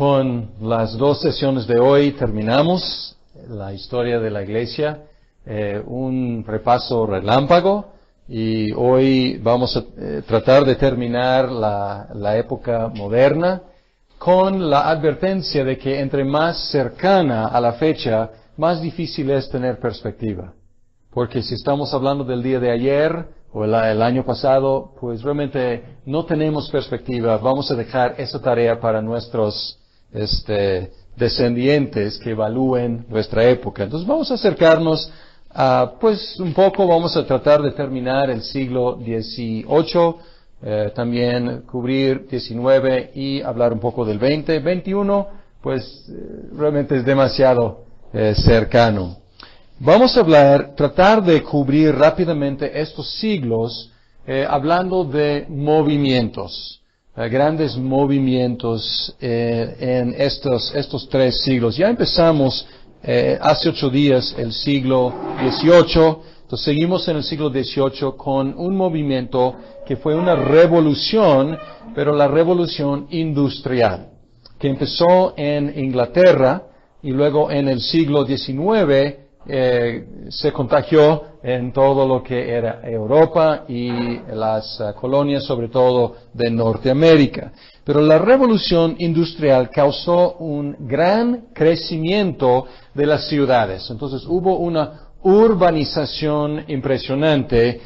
Con las dos sesiones de hoy terminamos la historia de la iglesia, un repaso relámpago, y hoy vamos a tratar de terminar la época moderna con la advertencia de que entre más cercana a la fecha, más difícil es tener perspectiva. Porque si estamos hablando del día de ayer o el año pasado, pues realmente no tenemos perspectiva. Vamos a dejar esa tarea para nuestros descendientes que evalúen nuestra época. Entonces vamos a acercarnos a, pues un poco, vamos a tratar de terminar el siglo XVIII, también cubrir XIX y hablar un poco del XX. XXI, pues realmente es demasiado cercano. Vamos a tratar de cubrir rápidamente estos siglos, hablando de movimientos. Grandes movimientos en estos tres siglos. Ya empezamos hace 8 días el siglo XVIII, entonces seguimos en el siglo XVIII con un movimiento que fue una revolución, pero la revolución industrial, que empezó en Inglaterra y luego en el siglo XIX se contagió en todo lo que era Europa y las colonias, sobre todo de Norteamérica. Pero la revolución industrial causó un gran crecimiento de las ciudades. Entonces hubo una urbanización impresionante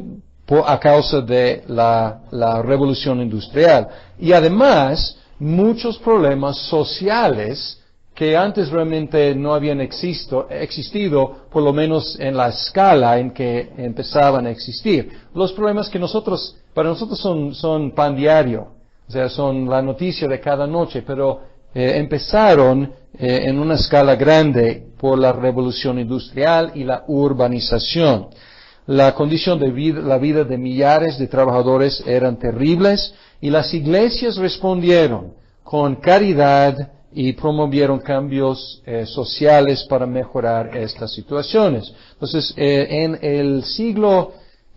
a causa de la revolución industrial. Y además, muchos problemas sociales que antes realmente no habían existido, por lo menos en la escala en que empezaban a existir. Los problemas que para nosotros son pan diario, o sea, son la noticia de cada noche, pero empezaron en una escala grande por la revolución industrial y la urbanización. La condición de vida, la vida de millares de trabajadores eran terribles, y las iglesias respondieron con caridad y promovieron cambios sociales para mejorar estas situaciones. Entonces, en el siglo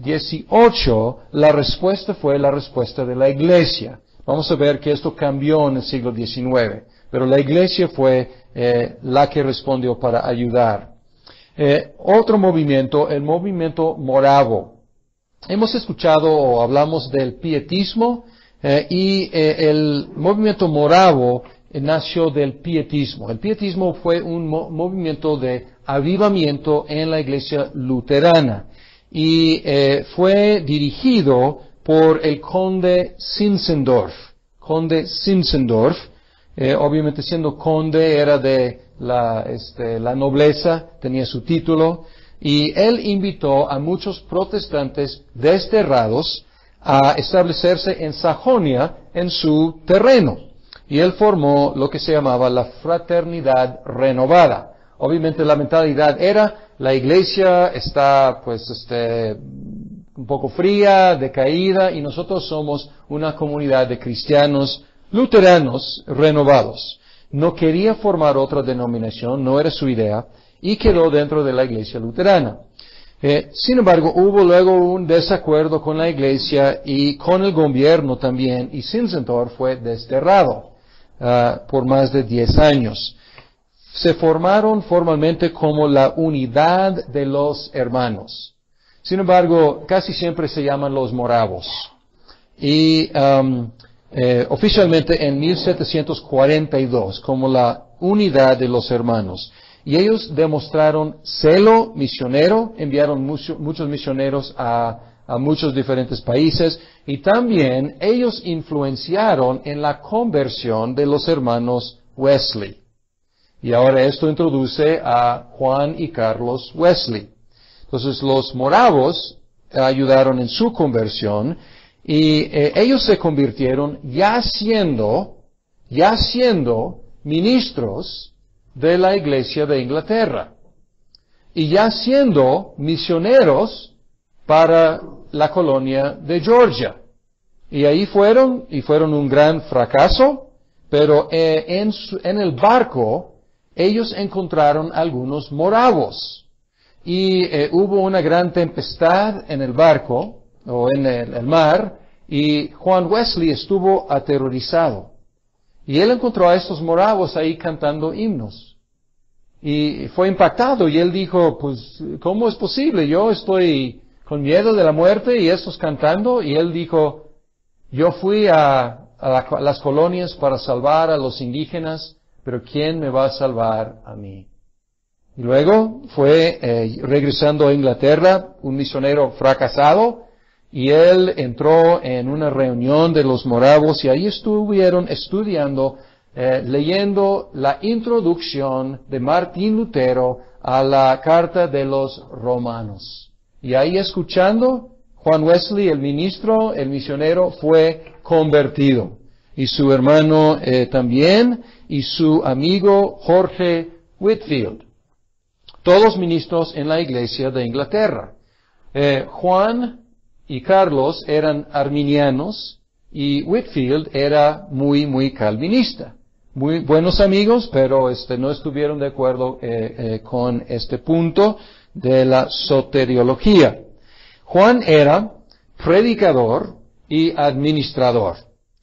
XVIII, la respuesta fue la respuesta de la iglesia. Vamos a ver que esto cambió en el siglo XIX, pero la iglesia fue la que respondió para ayudar. Otro movimiento, el movimiento moravo. Hemos escuchado o hablamos del pietismo, y el movimiento moravo nació del pietismo. El pietismo fue un movimiento de avivamiento en la iglesia luterana y fue dirigido por el conde Zinzendorf. Conde Zinzendorf, obviamente siendo conde era de la nobleza, tenía su título, y él invitó a muchos protestantes desterrados a establecerse en Sajonia, en su terreno. Y él formó lo que se llamaba la Fraternidad Renovada. Obviamente la mentalidad era, la iglesia está un poco fría, decaída, y nosotros somos una comunidad de cristianos luteranos renovados. No quería formar otra denominación, no era su idea, y quedó dentro de la iglesia luterana. Sin embargo, hubo luego un desacuerdo con la iglesia y con el gobierno también, y Zinzendorf fue desterrado por más de 10 años. Se formaron formalmente como la Unidad de los Hermanos. Sin embargo, casi siempre se llaman los moravos. Y oficialmente en 1742 como la Unidad de los Hermanos. Y ellos demostraron celo misionero, enviaron muchos misioneros a muchos diferentes países, y también ellos influenciaron en la conversión de los hermanos Wesley. Y ahora esto introduce a Juan y Carlos Wesley. Entonces los moravos ayudaron en su conversión, y ellos se convirtieron ya siendo ministros de la iglesia de Inglaterra, y ya siendo misioneros para la colonia de Georgia. Y ahí fueron un gran fracaso, pero en el barco ellos encontraron algunos moravos. Y hubo una gran tempestad en el barco, o en el mar, y Juan Wesley estuvo aterrorizado. Y él encontró a estos moravos ahí cantando himnos. Y fue impactado y él dijo, pues, ¿cómo es posible? Yo estoy con miedo de la muerte y estos cantando. Y él dijo, yo fui a las colonias para salvar a los indígenas, pero ¿quién me va a salvar a mí? Y luego fue regresando a Inglaterra, un misionero fracasado, y él entró en una reunión de los moravos y ahí estuvieron estudiando, leyendo la introducción de Martín Lutero a la carta de los romanos. Y ahí escuchando, Juan Wesley, el ministro, el misionero, fue convertido. Y su hermano también, y su amigo Jorge Whitefield. Todos ministros en la iglesia de Inglaterra. Juan y Carlos eran arminianos y Whitefield era muy calvinista. Muy buenos amigos, pero no estuvieron de acuerdo con este punto de la soteriología. Juan era predicador y administrador.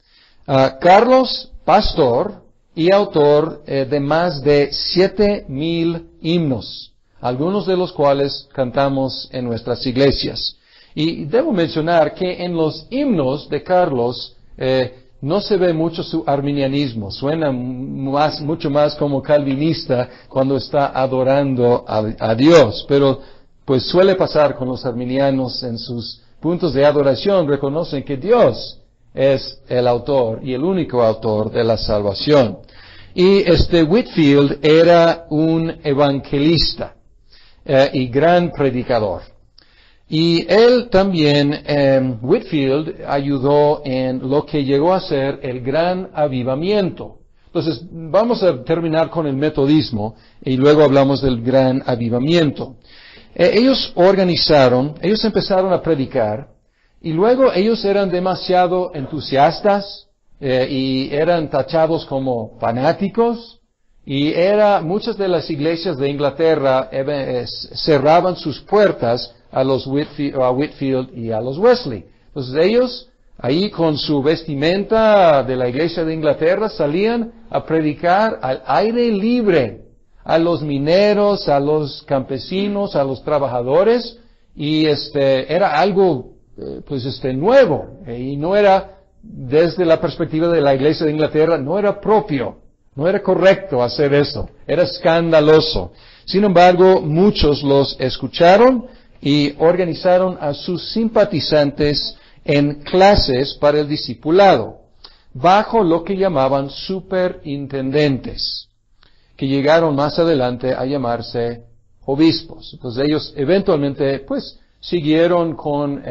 Carlos, pastor y autor de más de 7,000 himnos, algunos de los cuales cantamos en nuestras iglesias. Y debo mencionar que en los himnos de Carlos no se ve mucho su arminianismo, suena mucho más como calvinista cuando está adorando a Dios, pero pues suele pasar con los arminianos en sus puntos de adoración, reconocen que Dios es el autor y el único autor de la salvación. Y Whitefield era un evangelista y gran predicador. Y él también, Whitefield, ayudó en lo que llegó a ser el gran avivamiento. Entonces, vamos a terminar con el metodismo y luego hablamos del gran avivamiento. Ellos empezaron a predicar y luego ellos eran demasiado entusiastas y eran tachados como fanáticos. Y muchas de las iglesias de Inglaterra cerraban sus puertas a Whitefield y a los Wesley. Entonces ellos, ahí con su vestimenta de la iglesia de Inglaterra, salían a predicar al aire libre a los mineros, a los campesinos, a los trabajadores, y era algo, nuevo, y no era, desde la perspectiva de la iglesia de Inglaterra, no era propio. No era correcto hacer eso, era escandaloso. Sin embargo, muchos los escucharon y organizaron a sus simpatizantes en clases para el discipulado, bajo lo que llamaban superintendentes, que llegaron más adelante a llamarse obispos. Entonces ellos eventualmente, siguieron con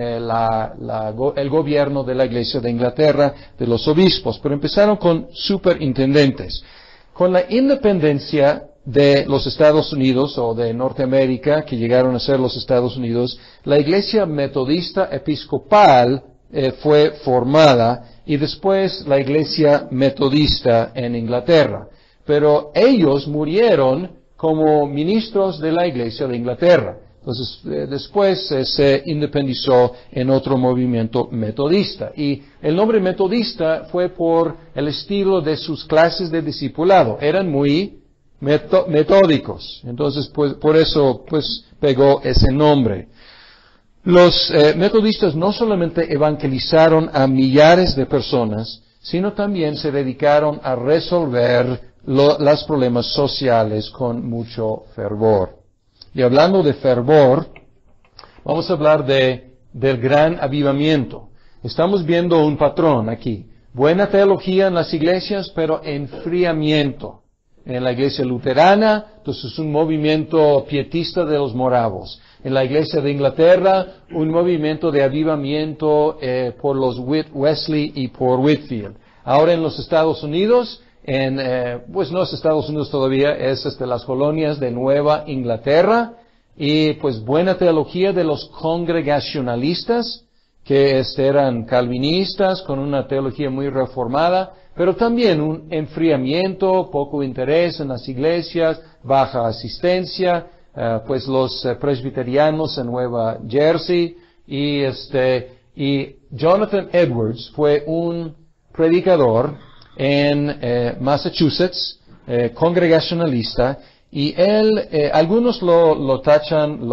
el gobierno de la Iglesia de Inglaterra, de los obispos, pero empezaron con superintendentes. Con la independencia de los Estados Unidos o de Norteamérica, que llegaron a ser los Estados Unidos, la Iglesia Metodista Episcopal fue formada y después la Iglesia Metodista en Inglaterra. Pero ellos murieron como ministros de la Iglesia de Inglaterra. Entonces, después se independizó en otro movimiento metodista. Y el nombre metodista fue por el estilo de sus clases de discipulado. Eran muy metódicos. Entonces, por eso, pegó ese nombre. Los metodistas no solamente evangelizaron a millares de personas, sino también se dedicaron a resolver los problemas sociales con mucho fervor. Y hablando de fervor, vamos a hablar del gran avivamiento. Estamos viendo un patrón aquí. Buena teología en las iglesias, pero enfriamiento. En la iglesia luterana, entonces un movimiento pietista de los moravos. En la iglesia de Inglaterra, un movimiento de avivamiento por los Wesley y por Whitefield. Ahora en los Estados Unidos, no es Estados Unidos todavía, es las colonias de Nueva Inglaterra, y buena teología de los congregacionalistas, que eran calvinistas con una teología muy reformada, pero también un enfriamiento, poco interés en las iglesias, baja asistencia, los presbiterianos en Nueva Jersey, y Jonathan Edwards fue un predicador en Massachusetts, congregacionalista, y él, algunos lo tachan,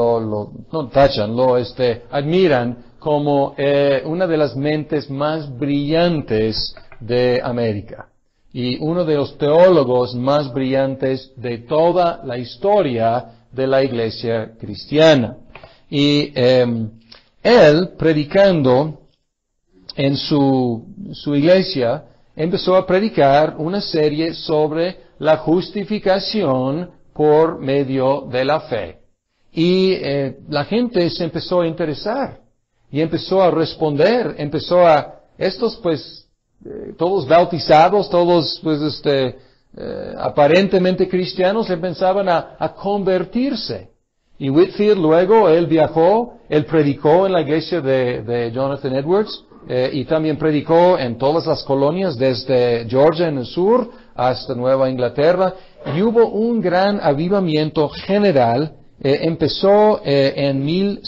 admiran como una de las mentes más brillantes de América y uno de los teólogos más brillantes de toda la historia de la iglesia cristiana. Y él, predicando en su iglesia, empezó a predicar una serie sobre la justificación por medio de la fe. Y la gente se empezó a interesar y empezó a responder, estos pues, todos bautizados, todos pues aparentemente cristianos, empezaban a convertirse. Y Whitefield luego, él viajó, él predicó en la iglesia de Jonathan Edwards, y también predicó en todas las colonias, desde Georgia en el sur hasta Nueva Inglaterra, y hubo un gran avivamiento general. Empezó en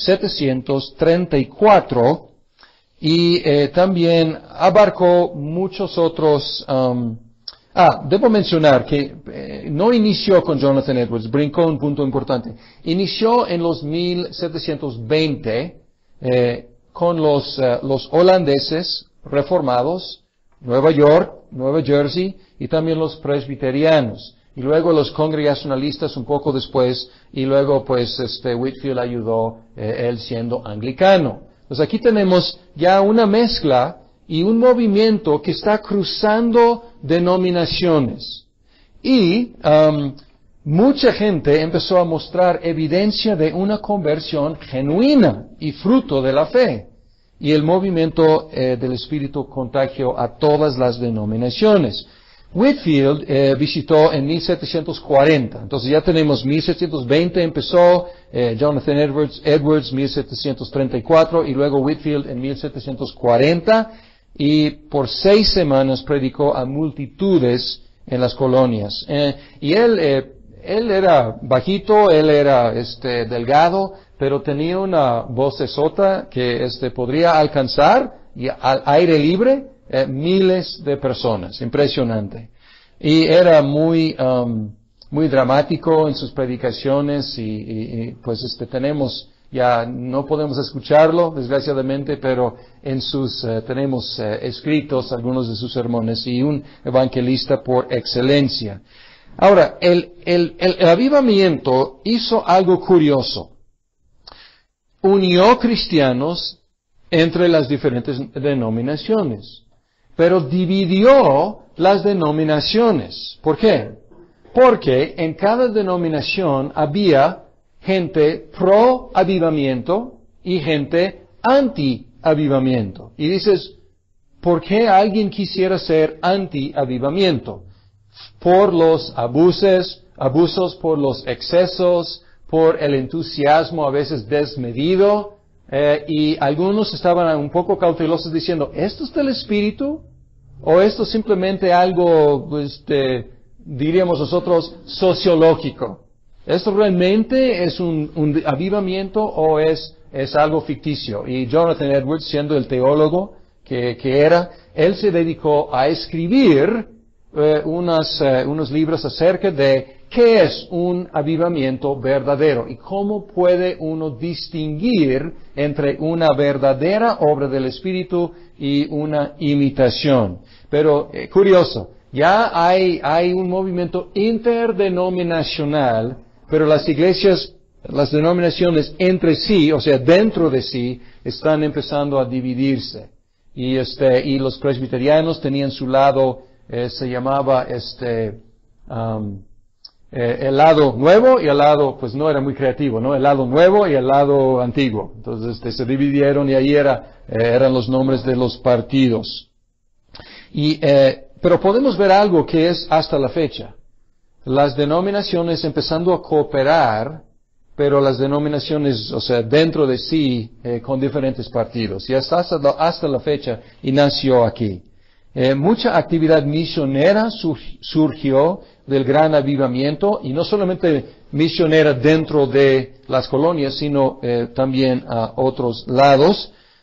1734 y también abarcó muchos otros. Debo mencionar que no inició con Jonathan Edwards, brincó un punto importante. Inició en los 1720 con los holandeses reformados, Nueva York, Nueva Jersey, y también los presbiterianos. Y luego los congregacionalistas un poco después, y luego pues Whitefield ayudó, él siendo anglicano. Entonces aquí tenemos ya una mezcla y un movimiento que está cruzando denominaciones. Y mucha gente empezó a mostrar evidencia de una conversión genuina y fruto de la fe. Y el movimiento del Espíritu contagió a todas las denominaciones. Whitefield visitó en 1740, entonces ya tenemos 1720 empezó, Jonathan Edwards 1734 y luego Whitefield en 1740, y por 6 semanas predicó a multitudes en las colonias. Y él era bajito, él era delgado, pero tenía una vocesota que podría alcanzar y al aire libre miles de personas, impresionante. Y era muy dramático en sus predicaciones y pues tenemos, ya no podemos escucharlo desgraciadamente, pero en tenemos escritos algunos de sus sermones, y un evangelista por excelencia. Ahora, el avivamiento hizo algo curioso. Unió cristianos entre las diferentes denominaciones, pero dividió las denominaciones. ¿Por qué? Porque en cada denominación había gente pro avivamiento y gente anti avivamiento. Y dices, ¿por qué alguien quisiera ser anti avivamiento? Por los abusos, por los excesos, por el entusiasmo a veces desmedido. Y algunos estaban un poco cautelosos diciendo, ¿esto es del Espíritu? ¿O esto es simplemente algo, diríamos nosotros, sociológico? ¿Esto realmente es un avivamiento o es algo ficticio? Y Jonathan Edwards, siendo el teólogo que era, él se dedicó a escribir unos libros acerca de qué es un avivamiento verdadero y cómo puede uno distinguir entre una verdadera obra del Espíritu y una imitación. Pero curioso, ya hay un movimiento interdenominacional, pero las iglesias, las denominaciones entre sí, o sea, dentro de sí, están empezando a dividirse. Y los presbiterianos tenían su lado, se llamaba el lado nuevo y el lado, pues no era muy creativo, ¿no? El lado nuevo y el lado antiguo. Entonces, se dividieron y ahí eran los nombres de los partidos. Pero podemos ver algo que es hasta la fecha. Las denominaciones empezando a cooperar, pero las denominaciones, o sea, dentro de sí, con diferentes partidos. Y hasta la fecha, y nació aquí. Mucha actividad misionera surgió del gran avivamiento, y no solamente misionera dentro de las colonias, sino también a otros lados.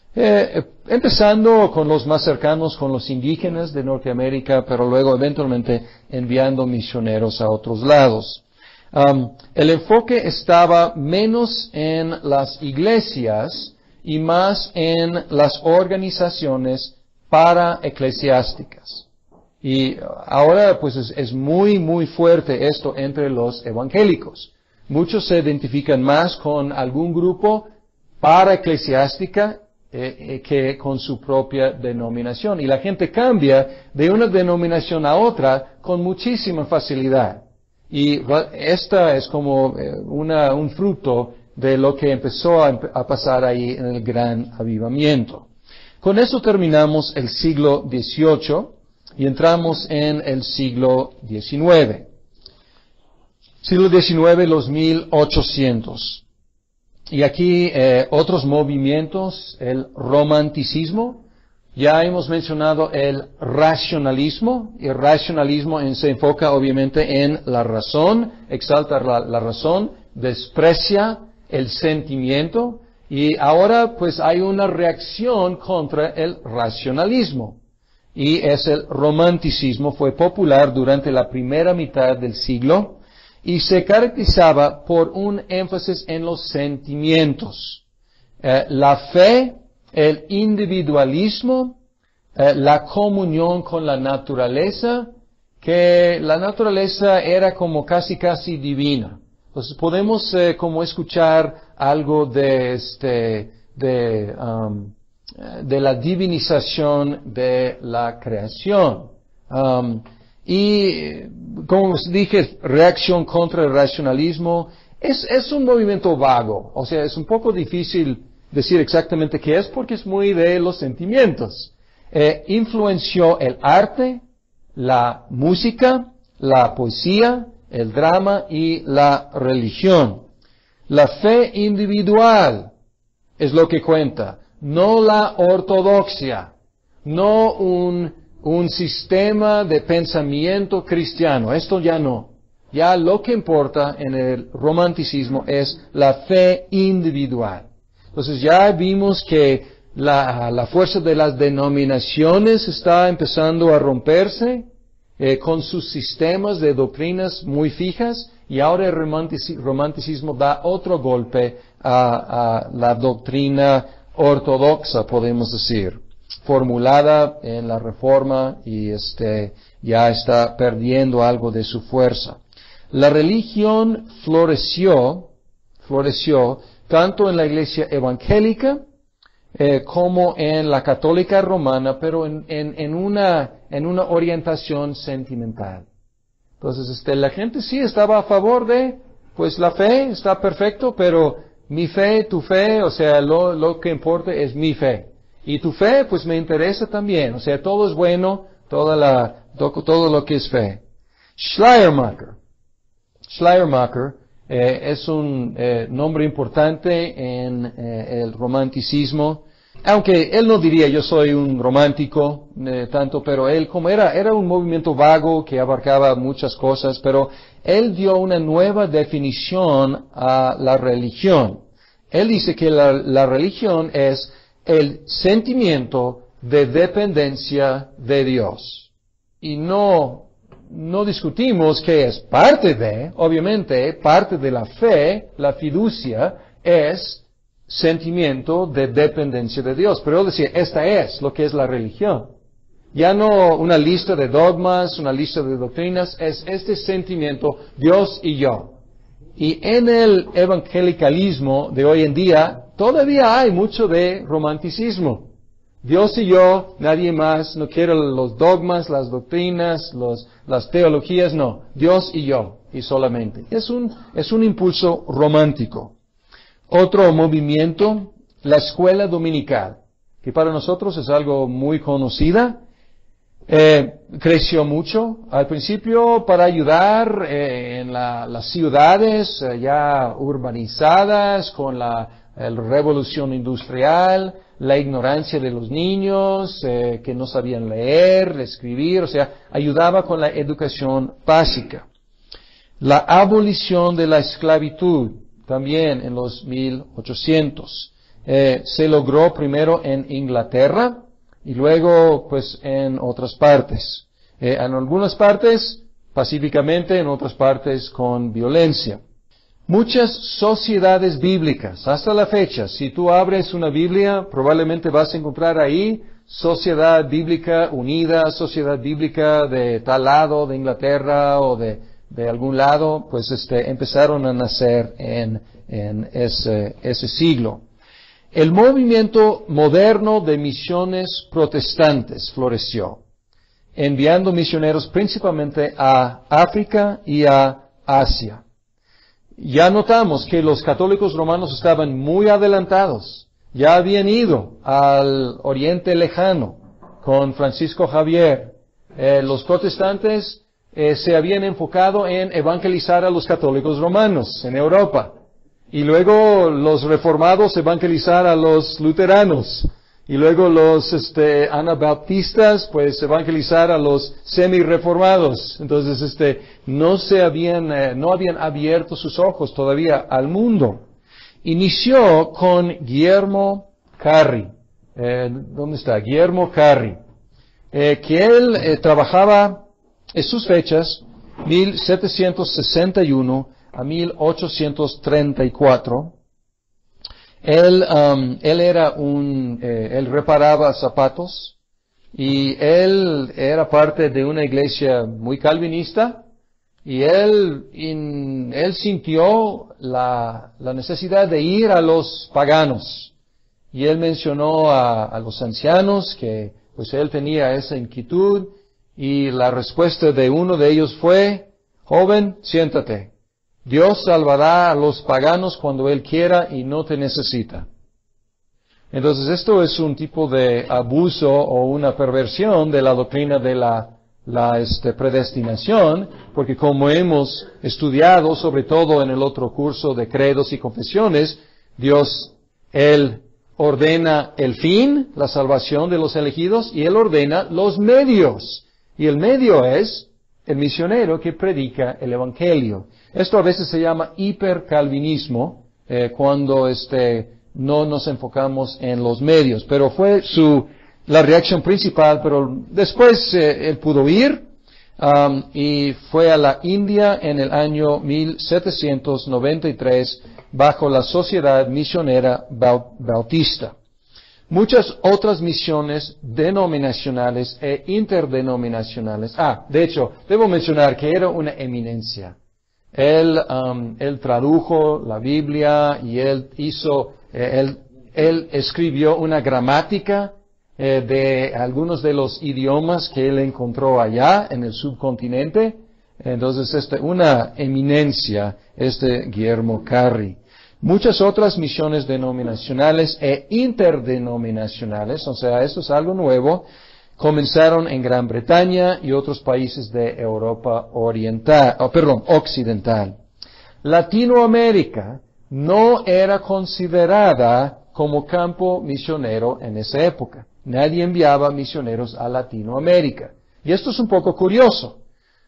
Empezando con los más cercanos, con los indígenas de Norteamérica, pero luego eventualmente enviando misioneros a otros lados. El enfoque estaba menos en las iglesias y más en las organizaciones paraeclesiásticas. Y ahora pues es muy, muy fuerte esto entre los evangélicos. Muchos se identifican más con algún grupo paraeclesiástica que con su propia denominación. Y la gente cambia de una denominación a otra con muchísima facilidad. Y esta es como un fruto de lo que empezó a pasar ahí en el gran avivamiento. Con eso terminamos el siglo XVIII y entramos en el siglo XIX. Siglo XIX, los 1800. Y aquí otros movimientos, el romanticismo. Ya hemos mencionado el racionalismo. Y el racionalismo se enfoca obviamente en la razón, exalta la razón, desprecia el sentimiento. Y ahora pues hay una reacción contra el racionalismo. Y es el romanticismo, fue popular durante la primera mitad del siglo y se caracterizaba por un énfasis en los sentimientos. La fe, el individualismo, la comunión con la naturaleza, que la naturaleza era como casi divina. Entonces podemos como escuchar algo de la divinización de la creación. Y como dije, reacción contra el racionalismo es un movimiento vago. O sea, es un poco difícil decir exactamente qué es porque es muy de los sentimientos. Influenció el arte, la música, la poesía, el drama y la religión. La fe individual es lo que cuenta, no la ortodoxia, no un sistema de pensamiento cristiano. Esto ya no. Ya lo que importa en el romanticismo es la fe individual. Entonces ya vimos que la fuerza de las denominaciones está empezando a romperse con sus sistemas de doctrinas muy fijas y ahora el romanticismo da otro golpe a la doctrina ortodoxa, podemos decir, formulada en la Reforma y ya está perdiendo algo de su fuerza. La religión floreció tanto en la iglesia evangélica como en la católica romana, pero en una orientación sentimental. Entonces, la gente sí estaba a favor de, pues la fe está perfecto, pero mi fe, tu fe, o sea, lo que importa es mi fe. Y tu fe, pues me interesa también, o sea, todo es bueno, todo lo que es fe. Schleiermacher es un nombre importante en el romanticismo, aunque él no diría yo soy un romántico tanto, pero él como era un movimiento vago que abarcaba muchas cosas, pero él dio una nueva definición a la religión. Él dice que la religión es el sentimiento de dependencia de Dios. Y no discutimos que es parte de, obviamente, parte de la fe, la fiducia, es sentimiento de dependencia de Dios. Pero él decía, esta es lo que es la religión. Ya no una lista de dogmas, una lista de doctrinas, es este sentimiento, Dios y yo. Y en el evangelicalismo de hoy en día, todavía hay mucho de romanticismo. Dios y yo, nadie más, no quiero los dogmas, las doctrinas, las teologías, no. Dios y yo, y solamente. Es un impulso romántico. Otro movimiento, la escuela dominical, que para nosotros es algo muy conocida. Creció mucho al principio para ayudar en las ciudades ya urbanizadas con la revolución industrial, la ignorancia de los niños que no sabían leer, escribir, o sea, ayudaba con la educación básica. La abolición de la esclavitud también en los 1800. Se logró primero en Inglaterra y luego pues en otras partes. En algunas partes pacíficamente, en otras partes con violencia. Muchas sociedades bíblicas, hasta la fecha, si tú abres una Biblia, probablemente vas a encontrar ahí Sociedad Bíblica Unida, Sociedad Bíblica de tal lado de Inglaterra o de algún lado, pues empezaron a nacer en ese siglo. El movimiento moderno de misiones protestantes floreció, enviando misioneros principalmente a África y a Asia. Ya notamos que los católicos romanos estaban muy adelantados. Ya habían ido al Oriente Lejano con Francisco Javier. Los protestantes se habían enfocado en evangelizar a los católicos romanos en Europa. Y luego los reformados evangelizar a los luteranos. Y luego los anabaptistas, pues evangelizar a los semi-reformados. Entonces, no habían abierto sus ojos todavía al mundo. Inició con Guillermo Carri. ¿Dónde está? Guillermo Carri. Que él trabajaba en sus fechas, 1761 a 1834. Él reparaba zapatos y él era parte de una iglesia muy calvinista y él sintió la necesidad de ir a los paganos y él mencionó a los ancianos que pues él tenía esa inquietud y la respuesta de uno de ellos fue: joven, siéntate. Dios salvará a los paganos cuando Él quiera y no te necesita. Entonces esto es un tipo de abuso o una perversión de la doctrina de la predestinación, porque como hemos estudiado, sobre todo en el otro curso de credos y confesiones, Dios, Él ordena el fin, la salvación de los elegidos, y Él ordena los medios. Y el medio es el misionero que predica el Evangelio. Esto a veces se llama hipercalvinismo, cuando no nos enfocamos en los medios. Pero fue la reacción principal, pero después él pudo ir, y fue a la India en el año 1793 bajo la Sociedad Misionera Bautista. Muchas otras misiones denominacionales e interdenominacionales. De hecho, debo mencionar que era una eminencia. Él tradujo la Biblia y él escribió una gramática de algunos de los idiomas que él encontró allá en el subcontinente. Entonces, una eminencia, Guillermo Carri. Muchas otras misiones denominacionales e interdenominacionales, o sea, esto es algo nuevo, comenzaron en Gran Bretaña y otros países de Europa occidental. Latinoamérica no era considerada como campo misionero en esa época. Nadie enviaba misioneros a Latinoamérica. Y esto es un poco curioso,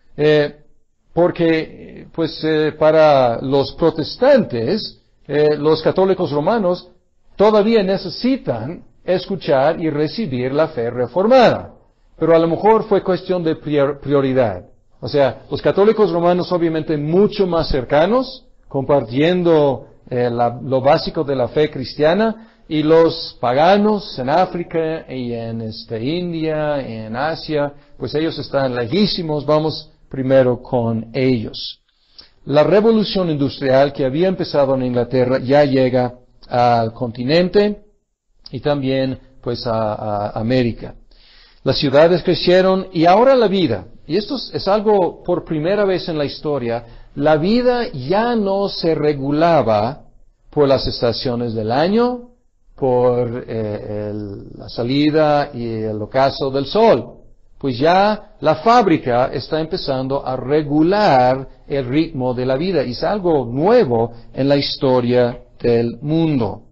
porque para los protestantes, los católicos romanos todavía necesitan escuchar y recibir la fe reformada. Pero a lo mejor fue cuestión de prioridad. O sea, los católicos romanos obviamente mucho más cercanos, compartiendo lo básico de la fe cristiana, y los paganos en África y en India, en Asia, pues ellos están lejísimos, vamos primero con ellos. La revolución industrial que había empezado en Inglaterra ya llega al continente y también pues a América. Las ciudades crecieron y ahora la vida, y esto es algo por primera vez en la historia, la vida ya no se regulaba por las estaciones del año, por la salida y el ocaso del sol. Pues ya la fábrica está empezando a regular el ritmo de la vida y es algo nuevo en la historia del mundo.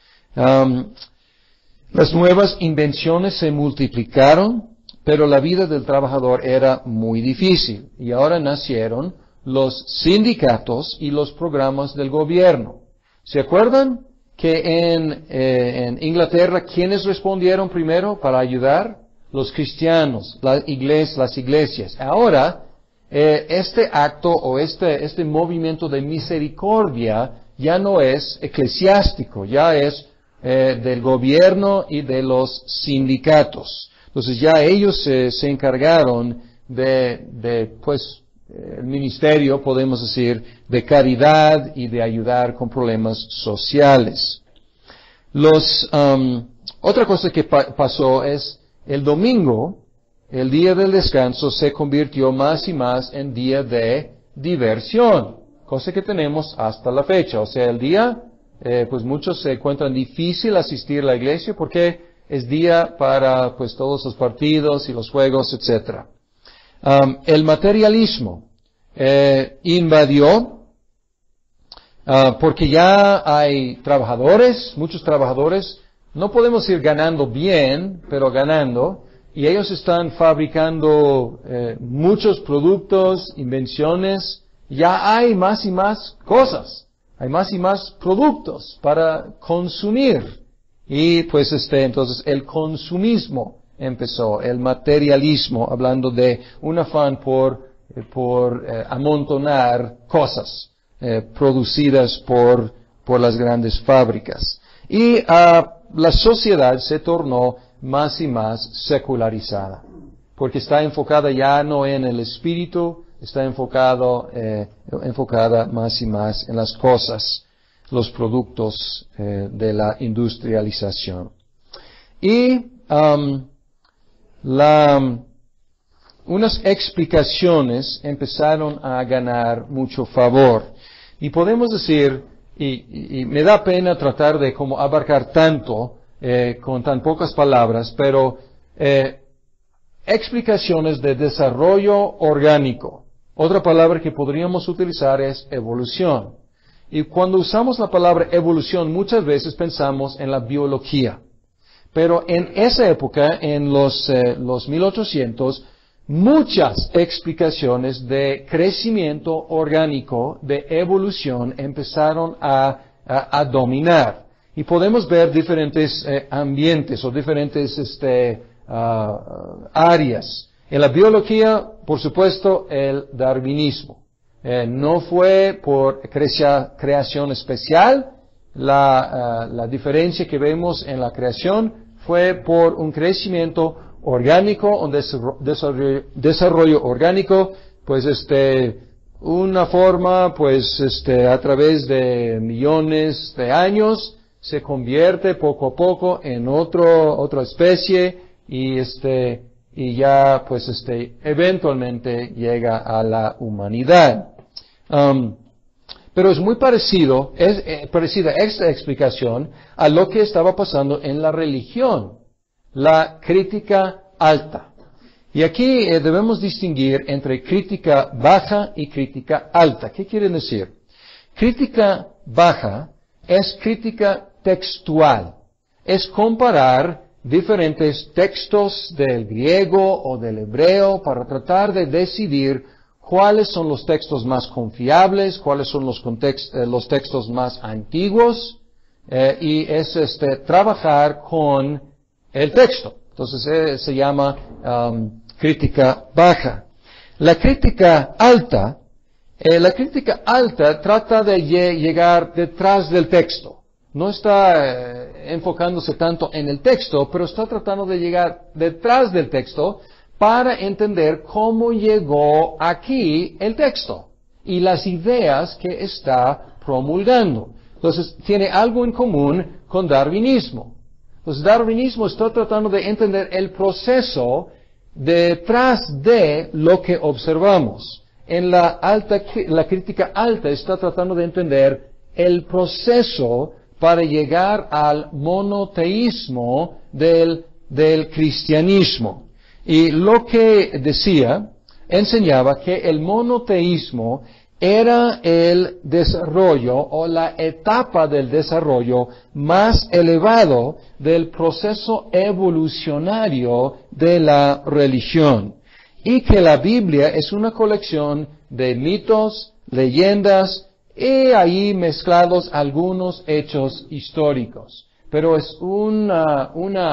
Las nuevas invenciones se multiplicaron, pero la vida del trabajador era muy difícil y ahora nacieron los sindicatos y los programas del gobierno. ¿Se acuerdan? que en Inglaterra, ¿quiénes respondieron primero para ayudar? Los cristianos, las iglesias. Ahora, este acto o este movimiento de misericordia ya no es eclesiástico, ya es del gobierno y de los sindicatos. Entonces ya ellos se encargaron pues, el ministerio, podemos decir, de caridad y de ayudar con problemas sociales. Otra cosa que pasó es el domingo, el día del descanso, se convirtió más y más en día de diversión, cosa que tenemos hasta la fecha. O sea, el día, pues muchos se encuentran difícil asistir a la iglesia porque es día para pues todos los partidos y los juegos, etcétera. El materialismo invadió porque ya hay trabajadores, muchos trabajadores, no podemos ir ganando bien, pero ganando, y ellos están fabricando muchos productos, invenciones, ya hay más y más cosas, hay más y más productos para consumir. Y pues entonces el consumismo empezó, el materialismo, hablando de un afán por amontonar cosas producidas por las grandes fábricas. Y la sociedad se tornó más y más secularizada, porque está enfocada ya no en el espíritu, está enfocada más y más en las cosas, los productos de la industrialización. Y unas explicaciones empezaron a ganar mucho favor. Y podemos decir, y me da pena tratar de como abarcar tanto con tan pocas palabras, pero explicaciones de desarrollo orgánico. Otra palabra que podríamos utilizar es evolución. Y cuando usamos la palabra evolución, muchas veces pensamos en la biología. Pero en esa época, en los 1800, muchas explicaciones de crecimiento orgánico, de evolución, empezaron a dominar. Y podemos ver diferentes ambientes o diferentes áreas. En la biología, por supuesto, el darwinismo. No fue por creación especial. La diferencia que vemos en la creación fue por un crecimiento orgánico, un desarrollo orgánico, pues una forma, pues a través de millones de años se convierte poco a poco en otra especie y ya pues eventualmente llega a la humanidad. Pero es muy parecida esta explicación a lo que estaba pasando en la religión, la crítica alta. Y aquí debemos distinguir entre crítica baja y crítica alta. ¿Qué quiere decir? Crítica baja es crítica textual. Es comparar diferentes textos del griego o del hebreo para tratar de decidir cuáles son los textos más confiables, cuáles son los textos más antiguos, y es trabajar con el texto. Entonces se llama crítica baja. La crítica alta trata de llegar detrás del texto. No está enfocándose tanto en el texto, pero está tratando de llegar detrás del texto para entender cómo llegó aquí el texto y las ideas que está promulgando. Entonces, tiene algo en común con darwinismo. Entonces, darwinismo está tratando de entender el proceso detrás de lo que observamos. En la crítica alta está tratando de entender el proceso para llegar al monoteísmo del cristianismo. Y lo que enseñaba que el monoteísmo era el desarrollo o la etapa del desarrollo más elevado del proceso evolucionario de la religión. Y que la Biblia es una colección de mitos, leyendas y ahí mezclados algunos hechos históricos. Pero es una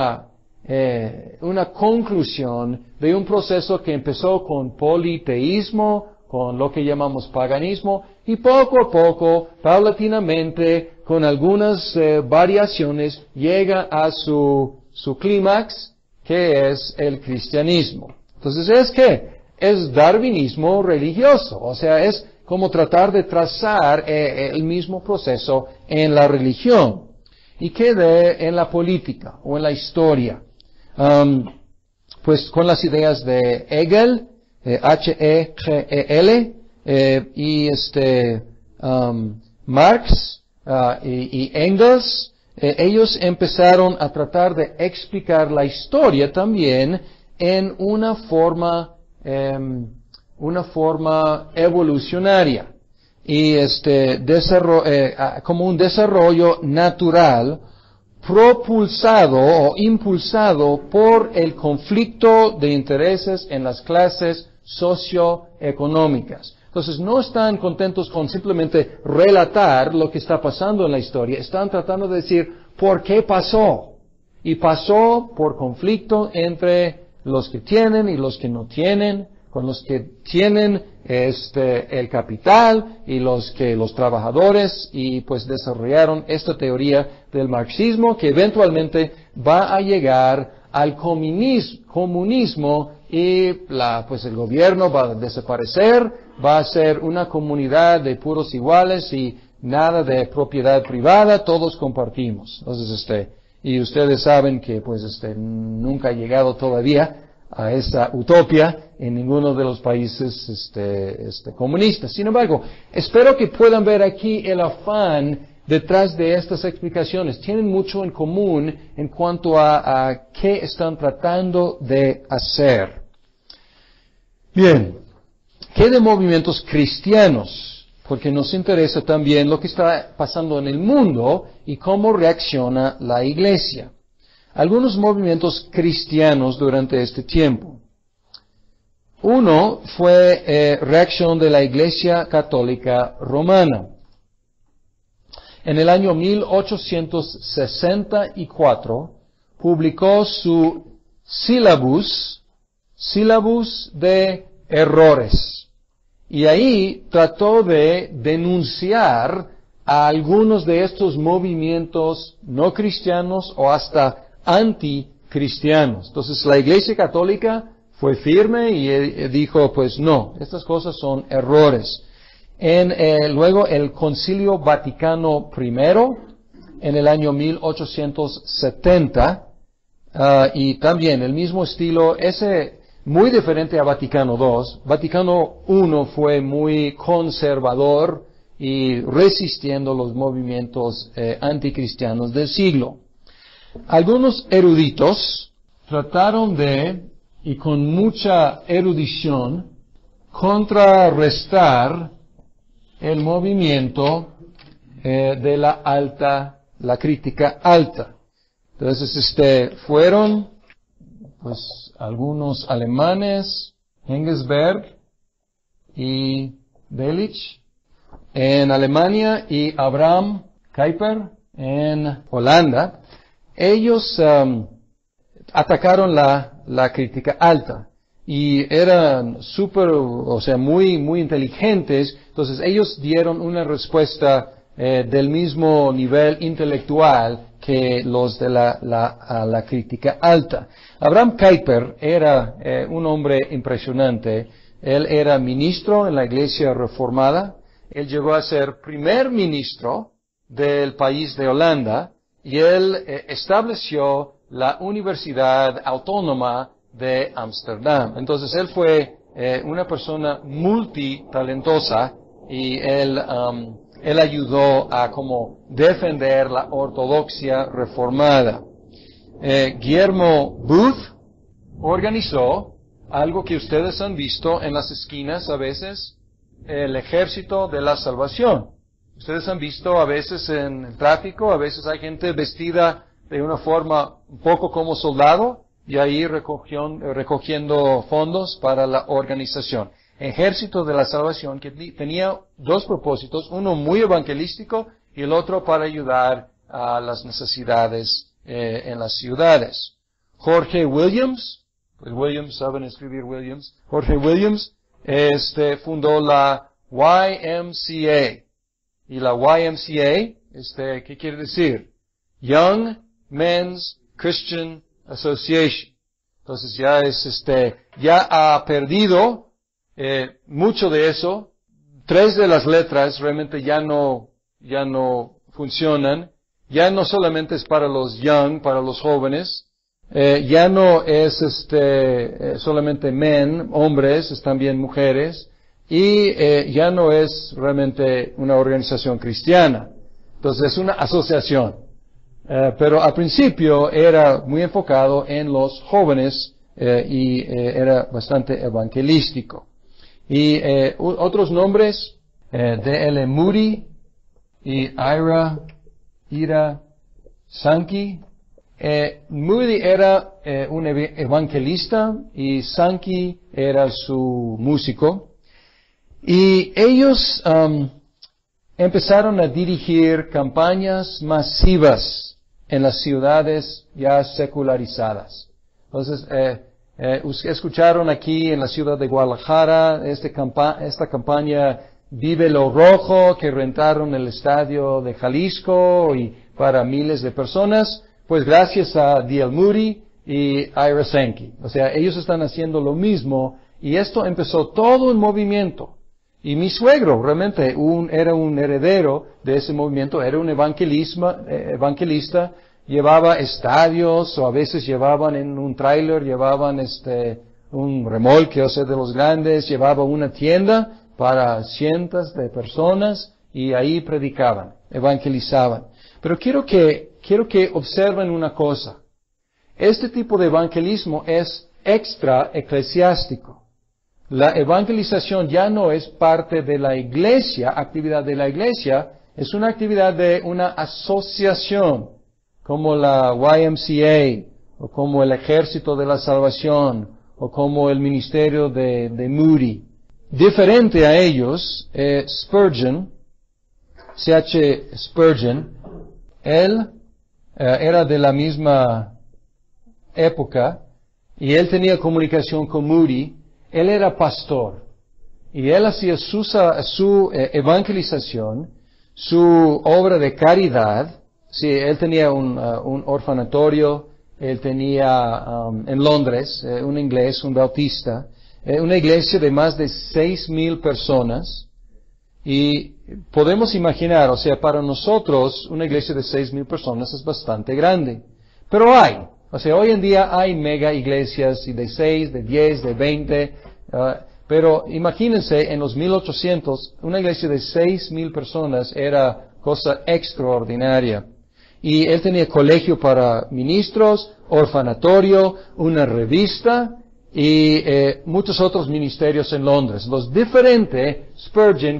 conclusión de un proceso que empezó con politeísmo, con lo que llamamos paganismo, y poco a poco, paulatinamente, con algunas variaciones, llega a su clímax, que es el cristianismo. Entonces, es darwinismo religioso, o sea, es como tratar de trazar el mismo proceso en la religión, y quede en la política o en la historia. Pues con las ideas de Hegel, Hegel, y Marx y Engels, ellos empezaron a tratar de explicar la historia también en una forma evolucionaria y como un desarrollo natural propulsado o impulsado por el conflicto de intereses en las clases socioeconómicas. Entonces no están contentos con simplemente relatar lo que está pasando en la historia, están tratando de decir por qué pasó. Y pasó por conflicto entre los que tienen y los que no tienen, con los que tienen el capital y los trabajadores, y pues desarrollaron esta teoría del marxismo que eventualmente va a llegar al comunismo y el gobierno va a desaparecer, va a ser una comunidad de puros iguales y nada de propiedad privada, todos compartimos. Entonces, y ustedes saben que nunca ha llegado todavía a esa utopía en ninguno de los países comunistas. Sin embargo, espero que puedan ver aquí el afán detrás de estas explicaciones. Tienen mucho en común en cuanto a qué están tratando de hacer. Bien, ¿qué de movimientos cristianos? Porque nos interesa también lo que está pasando en el mundo y cómo reacciona la Iglesia. Algunos movimientos cristianos durante este tiempo. Uno fue reacción de la Iglesia Católica Romana. En el año 1864 publicó su sílabus de errores. Y ahí trató de denunciar a algunos de estos movimientos no cristianos o hasta anticristianos. Entonces la Iglesia Católica fue firme y dijo, pues no, estas cosas son errores. Luego el Concilio Vaticano I, en el año 1870, y también el mismo estilo, muy diferente a Vaticano II. Vaticano I fue muy conservador y resistiendo los movimientos anticristianos del siglo. Algunos eruditos trataron y con mucha erudición, contrarrestar el movimiento de la crítica alta. Entonces, fueron, pues, algunos alemanes, Engelsberg y Delitzsch en Alemania y Abraham Kuyper en Holanda. Ellos atacaron la crítica alta y eran muy inteligentes. Entonces ellos dieron una respuesta del mismo nivel intelectual que los de la crítica alta. Abraham Kuyper era un hombre impresionante. Él era ministro en la Iglesia Reformada. Él llegó a ser primer ministro del país de Holanda. Y él estableció la Universidad Autónoma de Ámsterdam. Entonces él fue una persona multitalentosa y él ayudó a como defender la ortodoxia reformada. Guillermo Booth organizó algo que ustedes han visto en las esquinas a veces, el Ejército de la Salvación. Ustedes han visto a veces en el tráfico, a veces hay gente vestida de una forma un poco como soldado y ahí recogiendo fondos para la organización. ejército de la salvación que tenía dos propósitos, uno muy evangelístico y el otro para ayudar a las necesidades en las ciudades. Jorge Williams, pues Williams, saben escribir Williams, Jorge Williams, fundó la YMCA. Y la YMCA, ¿qué quiere decir? Young Men's Christian Association. Entonces ya ha perdido mucho de eso. 3 de las letras realmente ya no funcionan. Ya no solamente es para los young, para los jóvenes. Ya no es solamente men, hombres, es también mujeres. Y ya no es realmente una organización cristiana. Entonces es una asociación. Pero al principio era muy enfocado en los jóvenes y era bastante evangelístico. Y otros nombres, D.L. Moody y Ira Sankey. Moody era un evangelista y Sankey era su músico. Y ellos empezaron a dirigir campañas masivas en las ciudades ya secularizadas. Entonces, escucharon aquí en la ciudad de Guadalajara esta campaña Vive lo Rojo, que rentaron el estadio de Jalisco y para miles de personas, pues gracias a D.L. Moody y Ira Sankey. O sea, ellos están haciendo lo mismo y esto empezó todo un movimiento. Y mi suegro realmente era un heredero de ese movimiento, era un evangelista, llevaba estadios o a veces llevaban en un tráiler, llevaban un remolque, o sea, de los grandes, llevaba una tienda para cientos de personas y ahí predicaban, evangelizaban. Pero quiero que observen una cosa. Este tipo de evangelismo es extra eclesiástico. La evangelización ya no es parte de la iglesia, actividad de la iglesia, es una actividad de una asociación, como la YMCA, o como el Ejército de la Salvación, o como el Ministerio de Moody. Diferente a ellos, Spurgeon, C.H. Spurgeon, él era de la misma época, y él tenía comunicación con Moody. Él era pastor y él hacía su evangelización, su obra de caridad. Sí, él tenía un orfanatorio, él tenía en Londres, un inglés, un bautista, una iglesia de más de 6,000 personas. Y podemos imaginar, o sea, para nosotros una iglesia de 6,000 personas es bastante grande. Pero o sea, hoy en día hay mega iglesias y de 6, de 10, de 20, pero imagínense en los 1800, una iglesia de 6,000 personas era cosa extraordinaria. Y él tenía colegio para ministros, orfanatorio, una revista y muchos otros ministerios en Londres. Los diferentes, Spurgeon,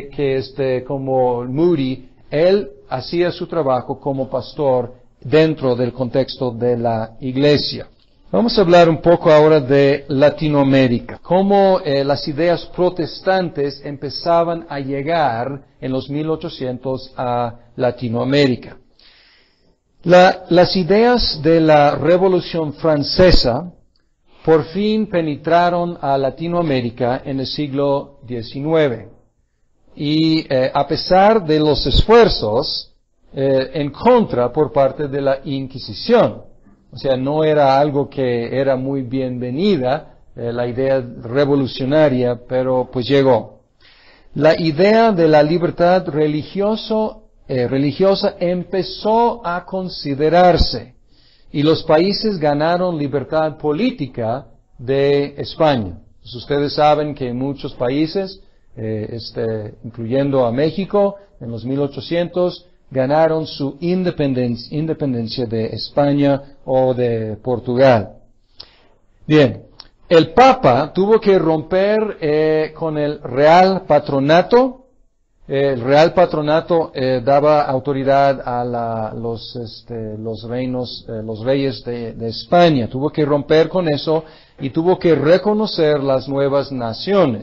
como Moody, él hacía su trabajo como pastor dentro del contexto de la iglesia. Vamos a hablar un poco ahora de Latinoamérica, cómo las ideas protestantes empezaban a llegar en los 1800 a Latinoamérica. Las ideas de la Revolución Francesa por fin penetraron a Latinoamérica en el siglo XIX. Y a pesar de los esfuerzos en contra por parte de la Inquisición, o sea, no era algo que era muy bienvenida, la idea revolucionaria, pero pues llegó. La idea de la libertad religiosa empezó a considerarse y los países ganaron libertad política de España. Pues ustedes saben que en muchos países, incluyendo a México, en los 1800, ganaron su independencia de España o de Portugal. Bien, el Papa tuvo que romper con el Real Patronato. El Real Patronato daba autoridad a los reyes de España. Tuvo que romper con eso y tuvo que reconocer las nuevas naciones.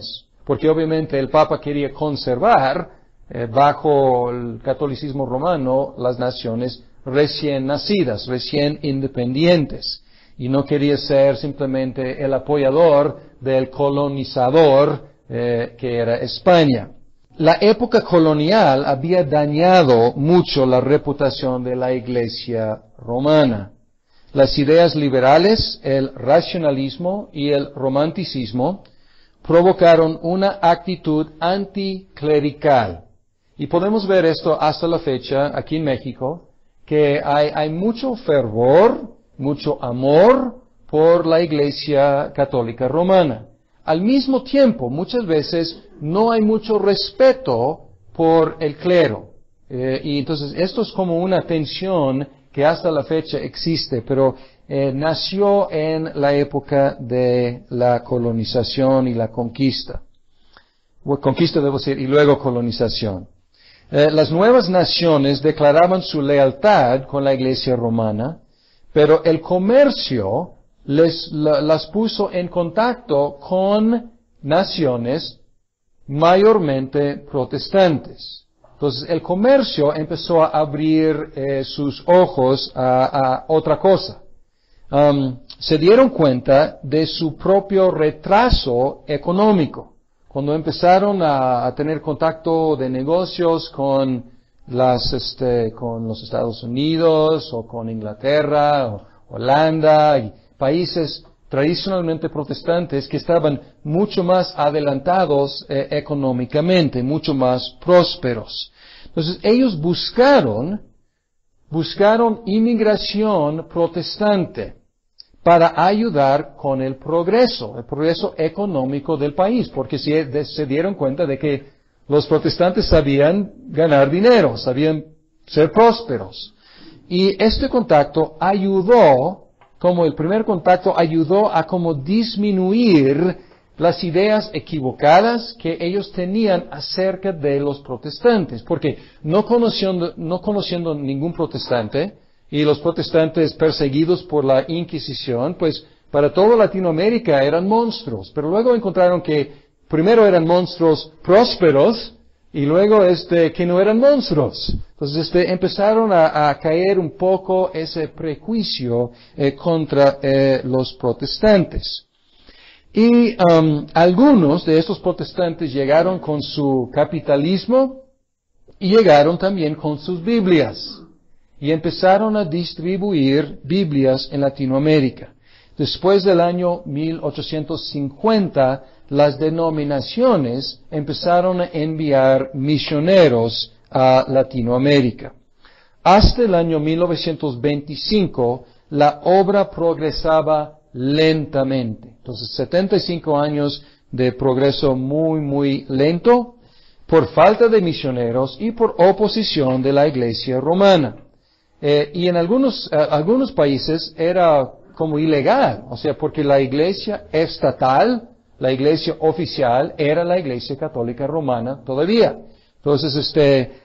porque obviamente el Papa quería conservar, bajo el catolicismo romano, las naciones recién nacidas, recién independientes, y no quería ser simplemente el apoyador del colonizador que era España. La época colonial había dañado mucho la reputación de la Iglesia romana. Las ideas liberales, el racionalismo y el romanticismo provocaron una actitud anticlerical. Y podemos ver esto hasta la fecha aquí en México, que hay mucho fervor, mucho amor por la Iglesia Católica Romana. Al mismo tiempo, muchas veces no hay mucho respeto por el clero. Y entonces esto es como una tensión que hasta la fecha existe, pero nació en la época de la colonización y la conquista. Conquista debo decir, y luego colonización. Las nuevas naciones declaraban su lealtad con la Iglesia romana, pero el comercio las puso en contacto con naciones mayormente protestantes. Entonces el comercio empezó a abrir sus ojos a otra cosa. Se dieron cuenta de su propio retraso económico. Cuando empezaron a tener contacto de negocios con los Estados Unidos o con Inglaterra o Holanda y países tradicionalmente protestantes que estaban mucho más adelantados económicamente, mucho más prósperos. Entonces ellos buscaron inmigración protestante para ayudar con el progreso económico del país, porque se dieron cuenta de que los protestantes sabían ganar dinero, sabían ser prósperos. Y este contacto el primer contacto ayudó a como disminuir las ideas equivocadas que ellos tenían acerca de los protestantes, porque no conociendo ningún protestante, y los protestantes perseguidos por la Inquisición, pues para toda Latinoamérica eran monstruos, pero luego encontraron que primero eran monstruos prósperos y luego que no eran monstruos. Entonces empezaron a caer un poco ese prejuicio contra los protestantes. Y algunos de estos protestantes llegaron con su capitalismo y llegaron también con sus Biblias. Y empezaron a distribuir Biblias en Latinoamérica. Después del año 1850, las denominaciones empezaron a enviar misioneros a Latinoamérica. Hasta el año 1925, la obra progresaba lentamente. Entonces, 75 años de progreso muy, muy lento, por falta de misioneros y por oposición de la Iglesia romana. Y en algunos países era como ilegal, o sea, porque la iglesia estatal, la iglesia oficial, era la Iglesia Católica Romana todavía. Entonces,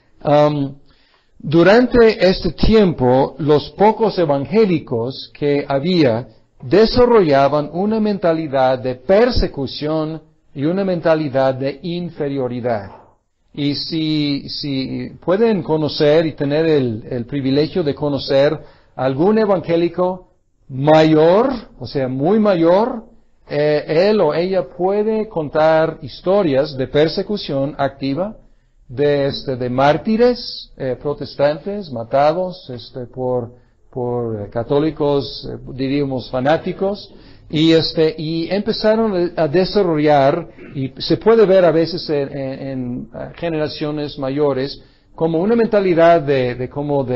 durante este tiempo, los pocos evangélicos que había desarrollaban una mentalidad de persecución y una mentalidad de inferioridad. Y si pueden conocer y tener el privilegio de conocer algún evangélico mayor, o sea, muy mayor, él o ella puede contar historias de persecución activa, de mártires protestantes matados por católicos, diríamos, fanáticos, y empezaron a desarrollar, y se puede ver a veces en generaciones mayores, como una mentalidad de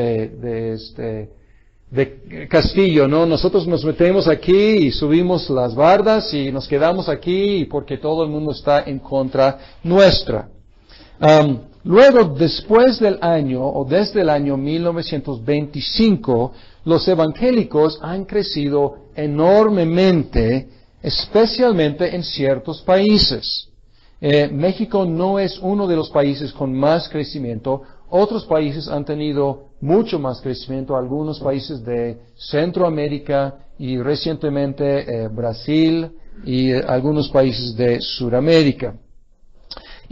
castillo, ¿no? Nosotros nos metemos aquí y subimos las bardas y nos quedamos aquí porque todo el mundo está en contra nuestra. Luego, después del año, o desde el año 1925, los evangélicos han crecido enormemente, especialmente en ciertos países. México no es uno de los países con más crecimiento. Otros países han tenido mucho más crecimiento, algunos países de Centroamérica y recientemente Brasil y algunos países de Sudamérica.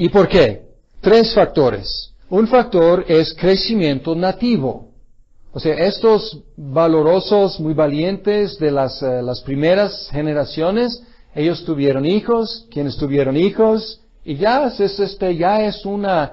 ¿Y por qué? 3 factores. Un factor es crecimiento nativo. O sea, estos valorosos, muy valientes de las primeras generaciones, ellos tuvieron hijos, quienes tuvieron hijos, y ya es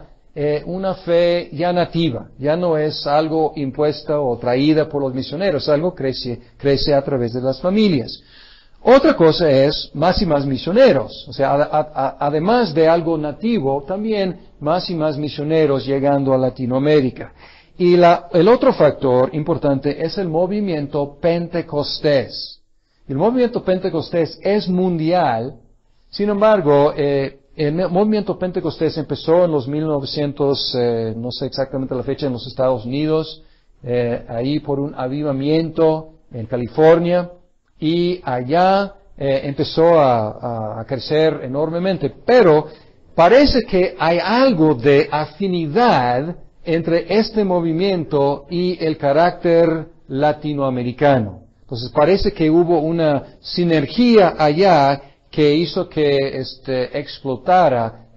una fe ya nativa, ya no es algo impuesta o traída por los misioneros, algo crece a través de las familias. Otra cosa es más y más misioneros, o sea, además de algo nativo, también más y más misioneros llegando a Latinoamérica. Y el otro factor importante es el movimiento pentecostés. El movimiento pentecostés es mundial, sin embargo, el movimiento pentecostés empezó en los 1900, no sé exactamente la fecha, en los Estados Unidos, ahí por un avivamiento en California, y allá empezó a crecer enormemente. Pero parece que hay algo de afinidad entre este movimiento y el carácter latinoamericano. Entonces parece que hubo una sinergia allá que hizo que explotara,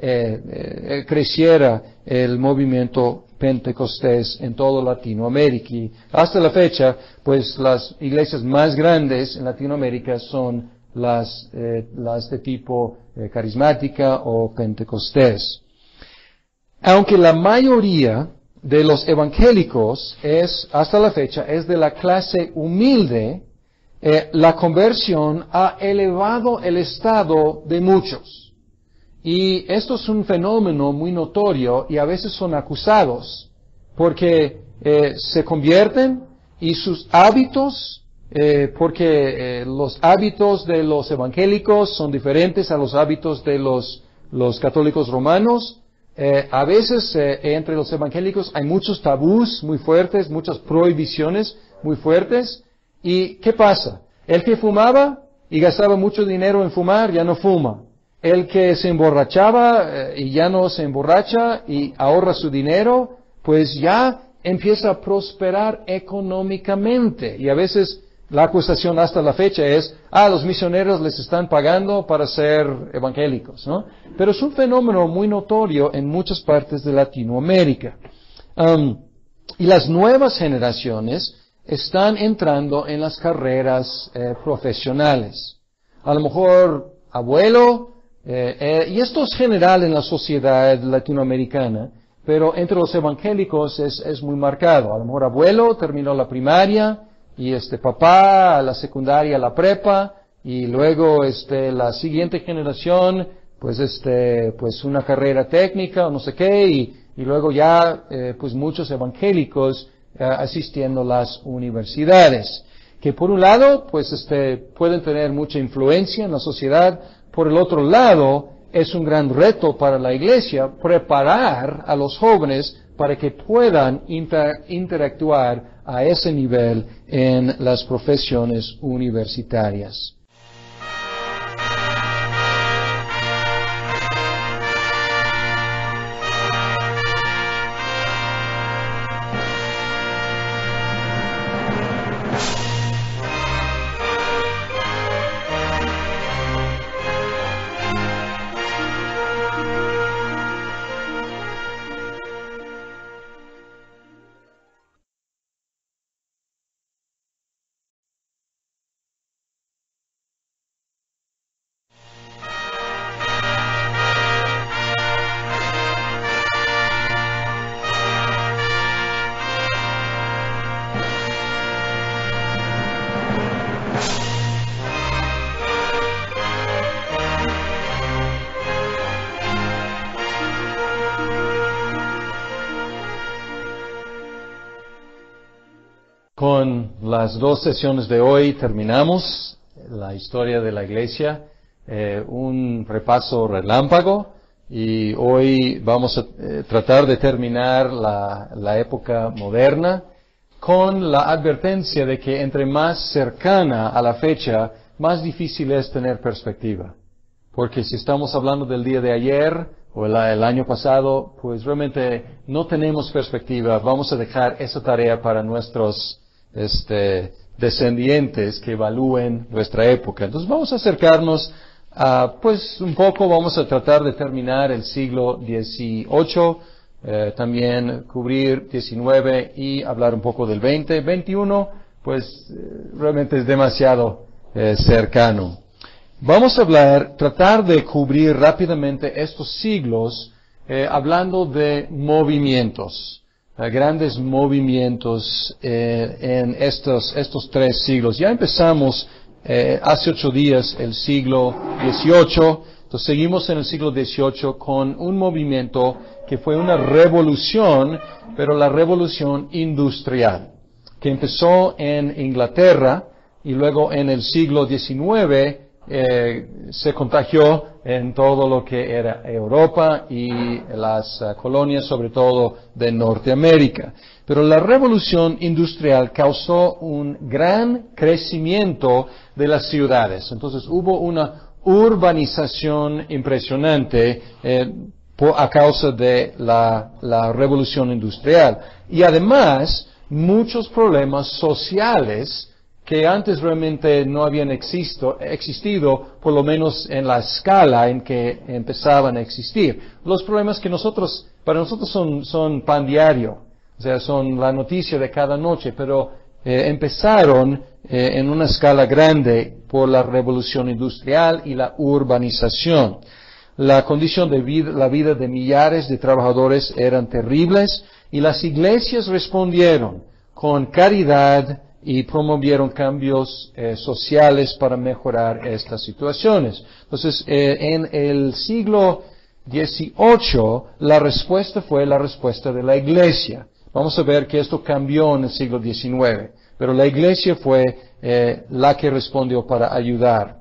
creciera el movimiento pentecostés en toda Latinoamérica. Y hasta la fecha, pues las iglesias más grandes en Latinoamérica son las de tipo carismática o pentecostés. Aunque la mayoría de los evangélicos hasta la fecha, es de la clase humilde, la conversión ha elevado el estado de muchos. Y esto es un fenómeno muy notorio y a veces son acusados porque se convierten y sus hábitos, porque los hábitos de los evangélicos son diferentes a los hábitos de los católicos romanos. A veces entre los evangélicos hay muchos tabús muy fuertes, muchas prohibiciones muy fuertes. ¿Y qué pasa? El que fumaba y gastaba mucho dinero en fumar ya no fuma. El que se emborrachaba y ya no se emborracha y ahorra su dinero, pues ya empieza a prosperar económicamente. Y a veces la acusación hasta la fecha es, los misioneros les están pagando para ser evangélicos, ¿no? Pero es un fenómeno muy notorio en muchas partes de Latinoamérica. Y las nuevas generaciones están entrando en las carreras profesionales. A lo mejor abuelo, y esto es general en la sociedad latinoamericana, pero entre los evangélicos es muy marcado. A lo mejor abuelo terminó la primaria, y papá la secundaria, la prepa, y luego la siguiente generación, pues una carrera técnica o no sé qué, y luego ya pues muchos evangélicos asistiendo a las universidades, que por un lado pues pueden tener mucha influencia en la sociedad, por el otro lado es un gran reto para la iglesia preparar a los jóvenes para que puedan interactuar a ese nivel en las profesiones universitarias. Con las 2 sesiones de hoy terminamos la historia de la iglesia, un repaso relámpago, y hoy vamos a tratar de terminar la época moderna con la advertencia de que entre más cercana a la fecha, más difícil es tener perspectiva. Porque si estamos hablando del día de ayer o el año pasado, pues realmente no tenemos perspectiva. Vamos a dejar esa tarea para nuestros descendientes que evalúen nuestra época. Entonces vamos a acercarnos Pues un poco vamos a tratar de terminar el siglo XVIII, también cubrir XIX y hablar un poco del XX. XXI, pues realmente es demasiado cercano. Vamos a tratar de cubrir rápidamente estos siglos, hablando de movimientos, grandes movimientos en estos 3 siglos. Ya empezamos hace 8 días el siglo XVIII, entonces seguimos en el siglo XVIII con un movimiento que fue una revolución, pero la revolución industrial, que empezó en Inglaterra y luego en el siglo XIX se contagió en todo lo que era Europa y las colonias, sobre todo de Norteamérica. Pero la revolución industrial causó un gran crecimiento de las ciudades. Entonces hubo una urbanización impresionante a causa de la revolución industrial. Y además, muchos problemas sociales que antes realmente no habían existido, por lo menos en la escala en que empezaban a existir. Los problemas que para nosotros son pan diario, o sea, son la noticia de cada noche, pero empezaron en una escala grande por la revolución industrial y la urbanización. La condición de vida, la vida de millares de trabajadores eran terribles y las iglesias respondieron con caridad y promovieron cambios sociales para mejorar estas situaciones. Entonces, en el siglo XVIII, la respuesta fue la respuesta de la iglesia. Vamos a ver que esto cambió en el siglo XIX, pero la iglesia fue la que respondió para ayudar.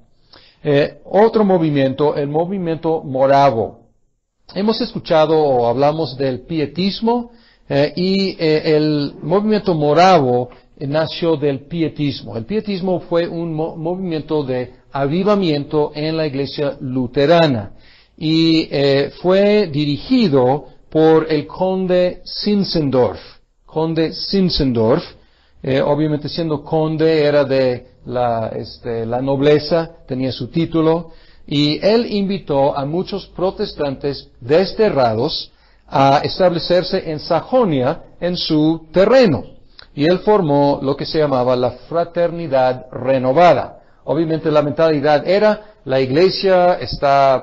Otro movimiento, el movimiento moravo. Hemos escuchado o hablamos del pietismo y el movimiento moravo nació del pietismo. El pietismo fue un movimiento de avivamiento en la iglesia luterana y fue dirigido por el conde Zinzendorf. Conde Zinzendorf, obviamente siendo conde era de la nobleza, tenía su título, y él invitó a muchos protestantes desterrados a establecerse en Sajonia, en su terreno. Y él formó lo que se llamaba la Fraternidad Renovada. Obviamente la mentalidad era, la iglesia está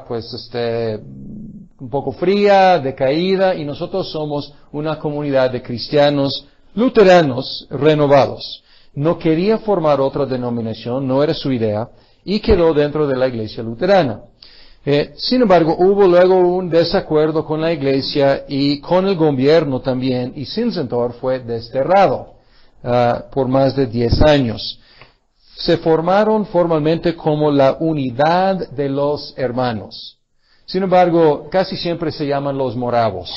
un poco fría, decaída, y nosotros somos una comunidad de cristianos luteranos renovados. No quería formar otra denominación, no era su idea, y quedó dentro de la iglesia luterana. Sin embargo, hubo luego un desacuerdo con la iglesia y con el gobierno también, y Zinzendorf fue desterrado por más de 10 años. Se formaron formalmente como la Unidad de los Hermanos. Sin embargo, casi siempre se llaman los moravos.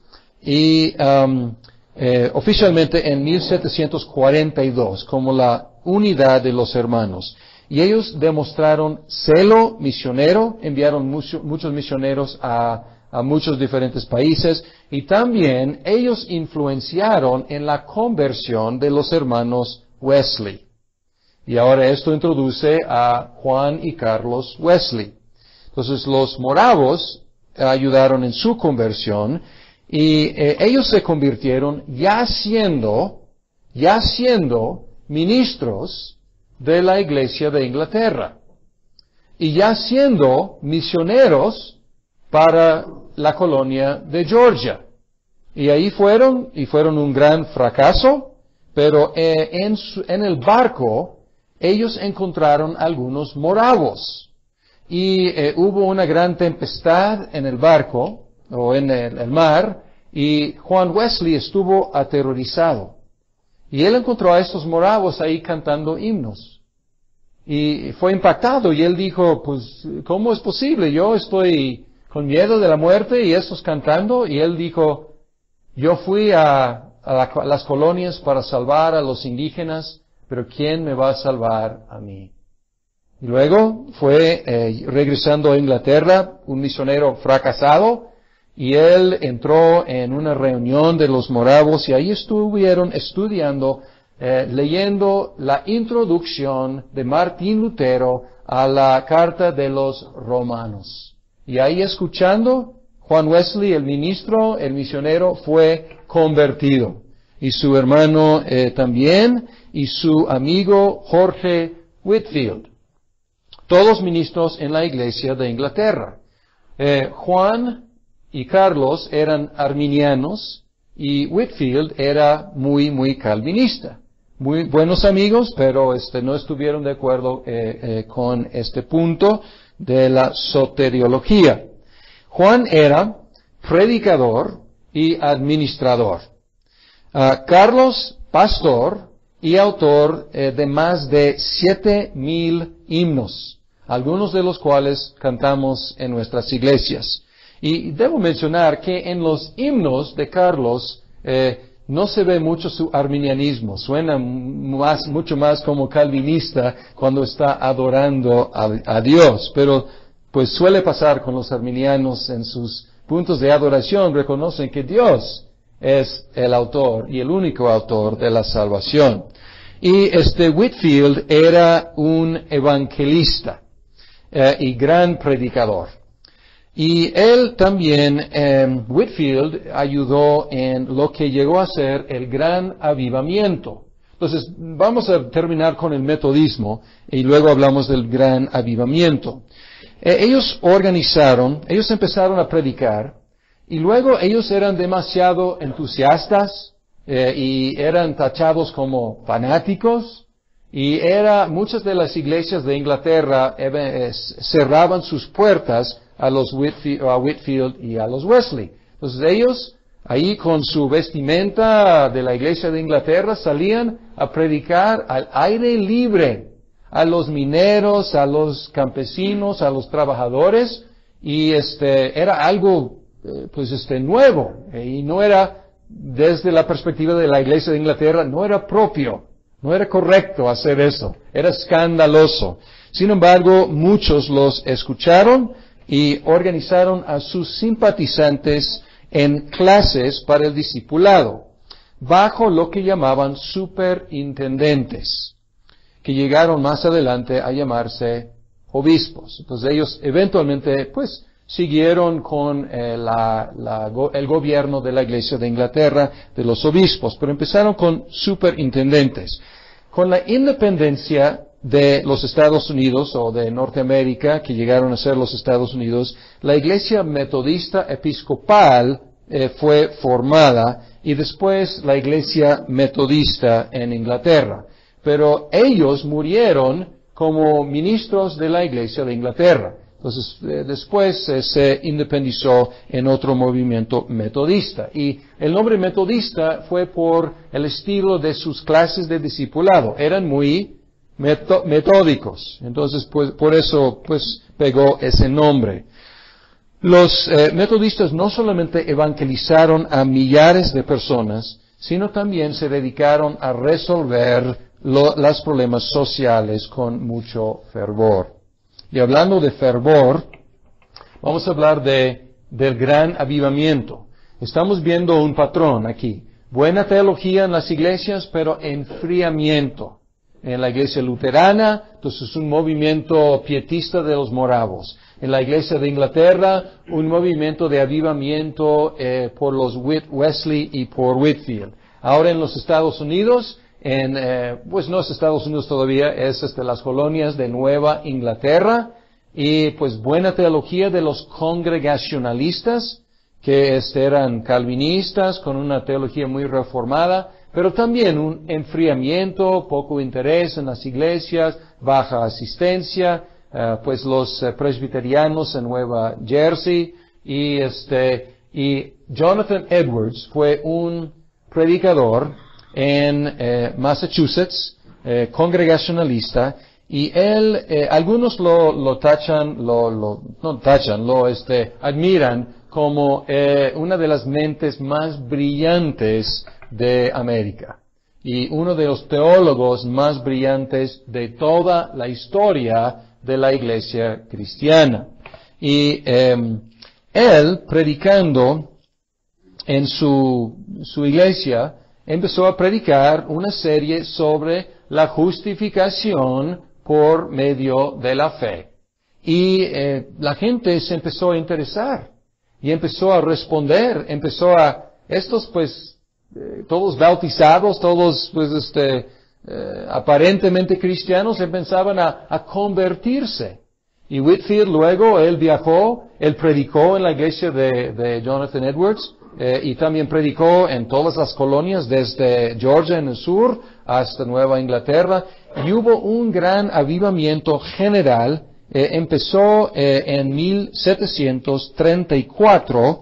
Y oficialmente en 1742 como la Unidad de los Hermanos. Y ellos demostraron celo misionero, enviaron muchos misioneros a muchos diferentes países, y también ellos influenciaron en la conversión de los hermanos Wesley. Y ahora esto introduce a Juan y Carlos Wesley. Entonces los moravos ayudaron en su conversión, y ellos se convirtieron ya siendo ministros de la Iglesia de Inglaterra, y ya siendo misioneros para la colonia de Georgia. Y ahí fueron un gran fracaso, pero en el barco ellos encontraron algunos moravos. Y hubo una gran tempestad en el barco, o en el mar, y Juan Wesley estuvo aterrorizado. Y él encontró a estos moravos ahí cantando himnos. Y fue impactado, y él dijo, pues, ¿cómo es posible? Yo estoy con miedo de la muerte y estos cantando. Y él dijo, yo fui a las colonias para salvar a los indígenas, pero ¿quién me va a salvar a mí? Y luego fue regresando a Inglaterra, un misionero fracasado, y él entró en una reunión de los moravos, y ahí estuvieron estudiando leyendo la introducción de Martín Lutero a la carta de los Romanos. Y ahí escuchando, Juan Wesley, el ministro, el misionero, fue convertido. Y su hermano también, y su amigo Jorge Whitefield. Todos ministros en la iglesia de Inglaterra. Juan y Carlos eran arminianos y Whitefield era muy calvinista. Muy buenos amigos, pero no estuvieron de acuerdo con este punto de la soteriología. Juan era predicador y administrador. Carlos, pastor y autor de más de 7,000 himnos, algunos de los cuales cantamos en nuestras iglesias. Y debo mencionar que en los himnos de Carlos no se ve mucho su arminianismo, suena mucho más como calvinista cuando está adorando a Dios, pero pues suele pasar con los arminianos en sus puntos de adoración, reconocen que Dios es el autor y el único autor de la salvación. Y Whitefield era un evangelista y gran predicador. Y él también, Whitefield, ayudó en lo que llegó a ser el gran avivamiento. Entonces, vamos a terminar con el metodismo y luego hablamos del gran avivamiento. Ellos empezaron a predicar y luego ellos eran demasiado entusiastas y eran tachados como fanáticos. Y muchas de las iglesias de Inglaterra cerraban sus puertas a Whitefield y a los Wesley. Entonces ellos, ahí con su vestimenta de la iglesia de Inglaterra, salían a predicar al aire libre a los mineros, a los campesinos, a los trabajadores, y era algo, nuevo, y no era, desde la perspectiva de la iglesia de Inglaterra, no era propio. No era correcto hacer eso, era escandaloso. Sin embargo, muchos los escucharon y organizaron a sus simpatizantes en clases para el discipulado, bajo lo que llamaban superintendentes, que llegaron más adelante a llamarse obispos. Entonces ellos eventualmente, siguieron con el gobierno de la Iglesia de Inglaterra, de los obispos, pero empezaron con superintendentes. Con la independencia de los Estados Unidos o de Norteamérica, que llegaron a ser los Estados Unidos, la Iglesia Metodista Episcopal fue formada y después la Iglesia Metodista en Inglaterra. Pero ellos murieron como ministros de la Iglesia de Inglaterra. Entonces, después se independizó en otro movimiento metodista. Y el nombre metodista fue por el estilo de sus clases de discipulado. Eran muy metódicos. Entonces, por eso, pegó ese nombre. Los metodistas no solamente evangelizaron a millares de personas, sino también se dedicaron a resolver los problemas sociales con mucho fervor. Y hablando de fervor, vamos a hablar del gran avivamiento. Estamos viendo un patrón aquí. Buena teología en las iglesias, pero enfriamiento. En la iglesia luterana, entonces un movimiento pietista de los moravos. En la iglesia de Inglaterra, un movimiento de avivamiento por los Wesley y por Whitefield. Ahora en los Estados Unidos, no es Estados Unidos todavía, es las colonias de Nueva Inglaterra, y buena teología de los congregacionalistas, que eran calvinistas con una teología muy reformada, pero también un enfriamiento, poco interés en las iglesias, baja asistencia, los presbiterianos en Nueva Jersey, y Jonathan Edwards fue un predicador en Massachusetts, congregacionalista, y él, algunos lo admiran como una de las mentes más brillantes de América, y uno de los teólogos más brillantes de toda la historia de la iglesia cristiana. Y él, predicando en su iglesia, empezó a predicar una serie sobre la justificación por medio de la fe. Y la gente se empezó a interesar y empezó a responder, estos pues, todos bautizados, todos pues aparentemente cristianos empezaban a convertirse. Y Whitefield luego, él viajó, él predicó en la iglesia de Jonathan Edwards, y también predicó en todas las colonias, desde Georgia en el sur hasta Nueva Inglaterra, y hubo un gran avivamiento general. Empezó en 1734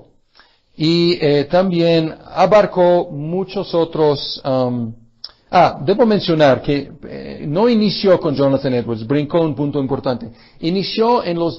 y también abarcó muchos otros. Debo mencionar que no inició con Jonathan Edwards, brincó un punto importante. Inició en los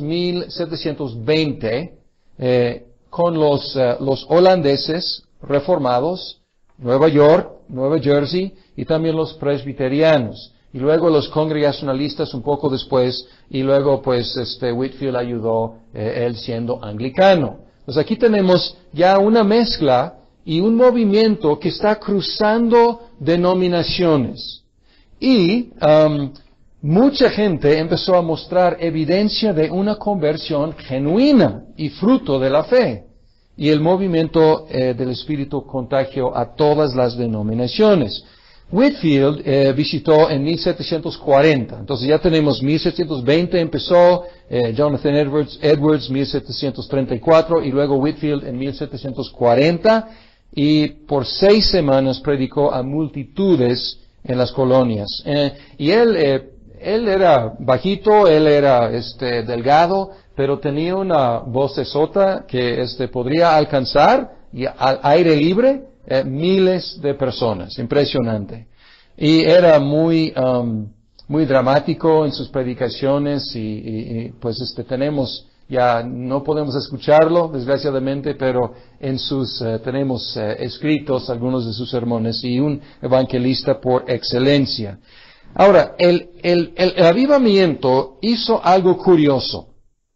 1720 con los holandeses reformados, Nueva York, Nueva Jersey, y también los presbiterianos. Y luego los congregacionalistas un poco después, y luego pues Whitefield ayudó, él siendo anglicano. Entonces aquí tenemos ya una mezcla y un movimiento que está cruzando denominaciones. Y mucha gente empezó a mostrar evidencia de una conversión genuina y fruto de la fe. Y el movimiento del Espíritu contagió a todas las denominaciones. Whitefield visitó en 1740, entonces ya tenemos 1720 empezó, Jonathan Edwards 1734 y luego Whitefield en 1740, y por 6 semanas predicó a multitudes en las colonias. Y él era bajito, él era delgado, pero tenía una vocesota que podría alcanzar y al aire libre miles de personas, impresionante. Y era muy dramático en sus predicaciones y pues tenemos, ya no podemos escucharlo desgraciadamente, pero tenemos escritos algunos de sus sermones, y un evangelista por excelencia. Ahora, el avivamiento hizo algo curioso.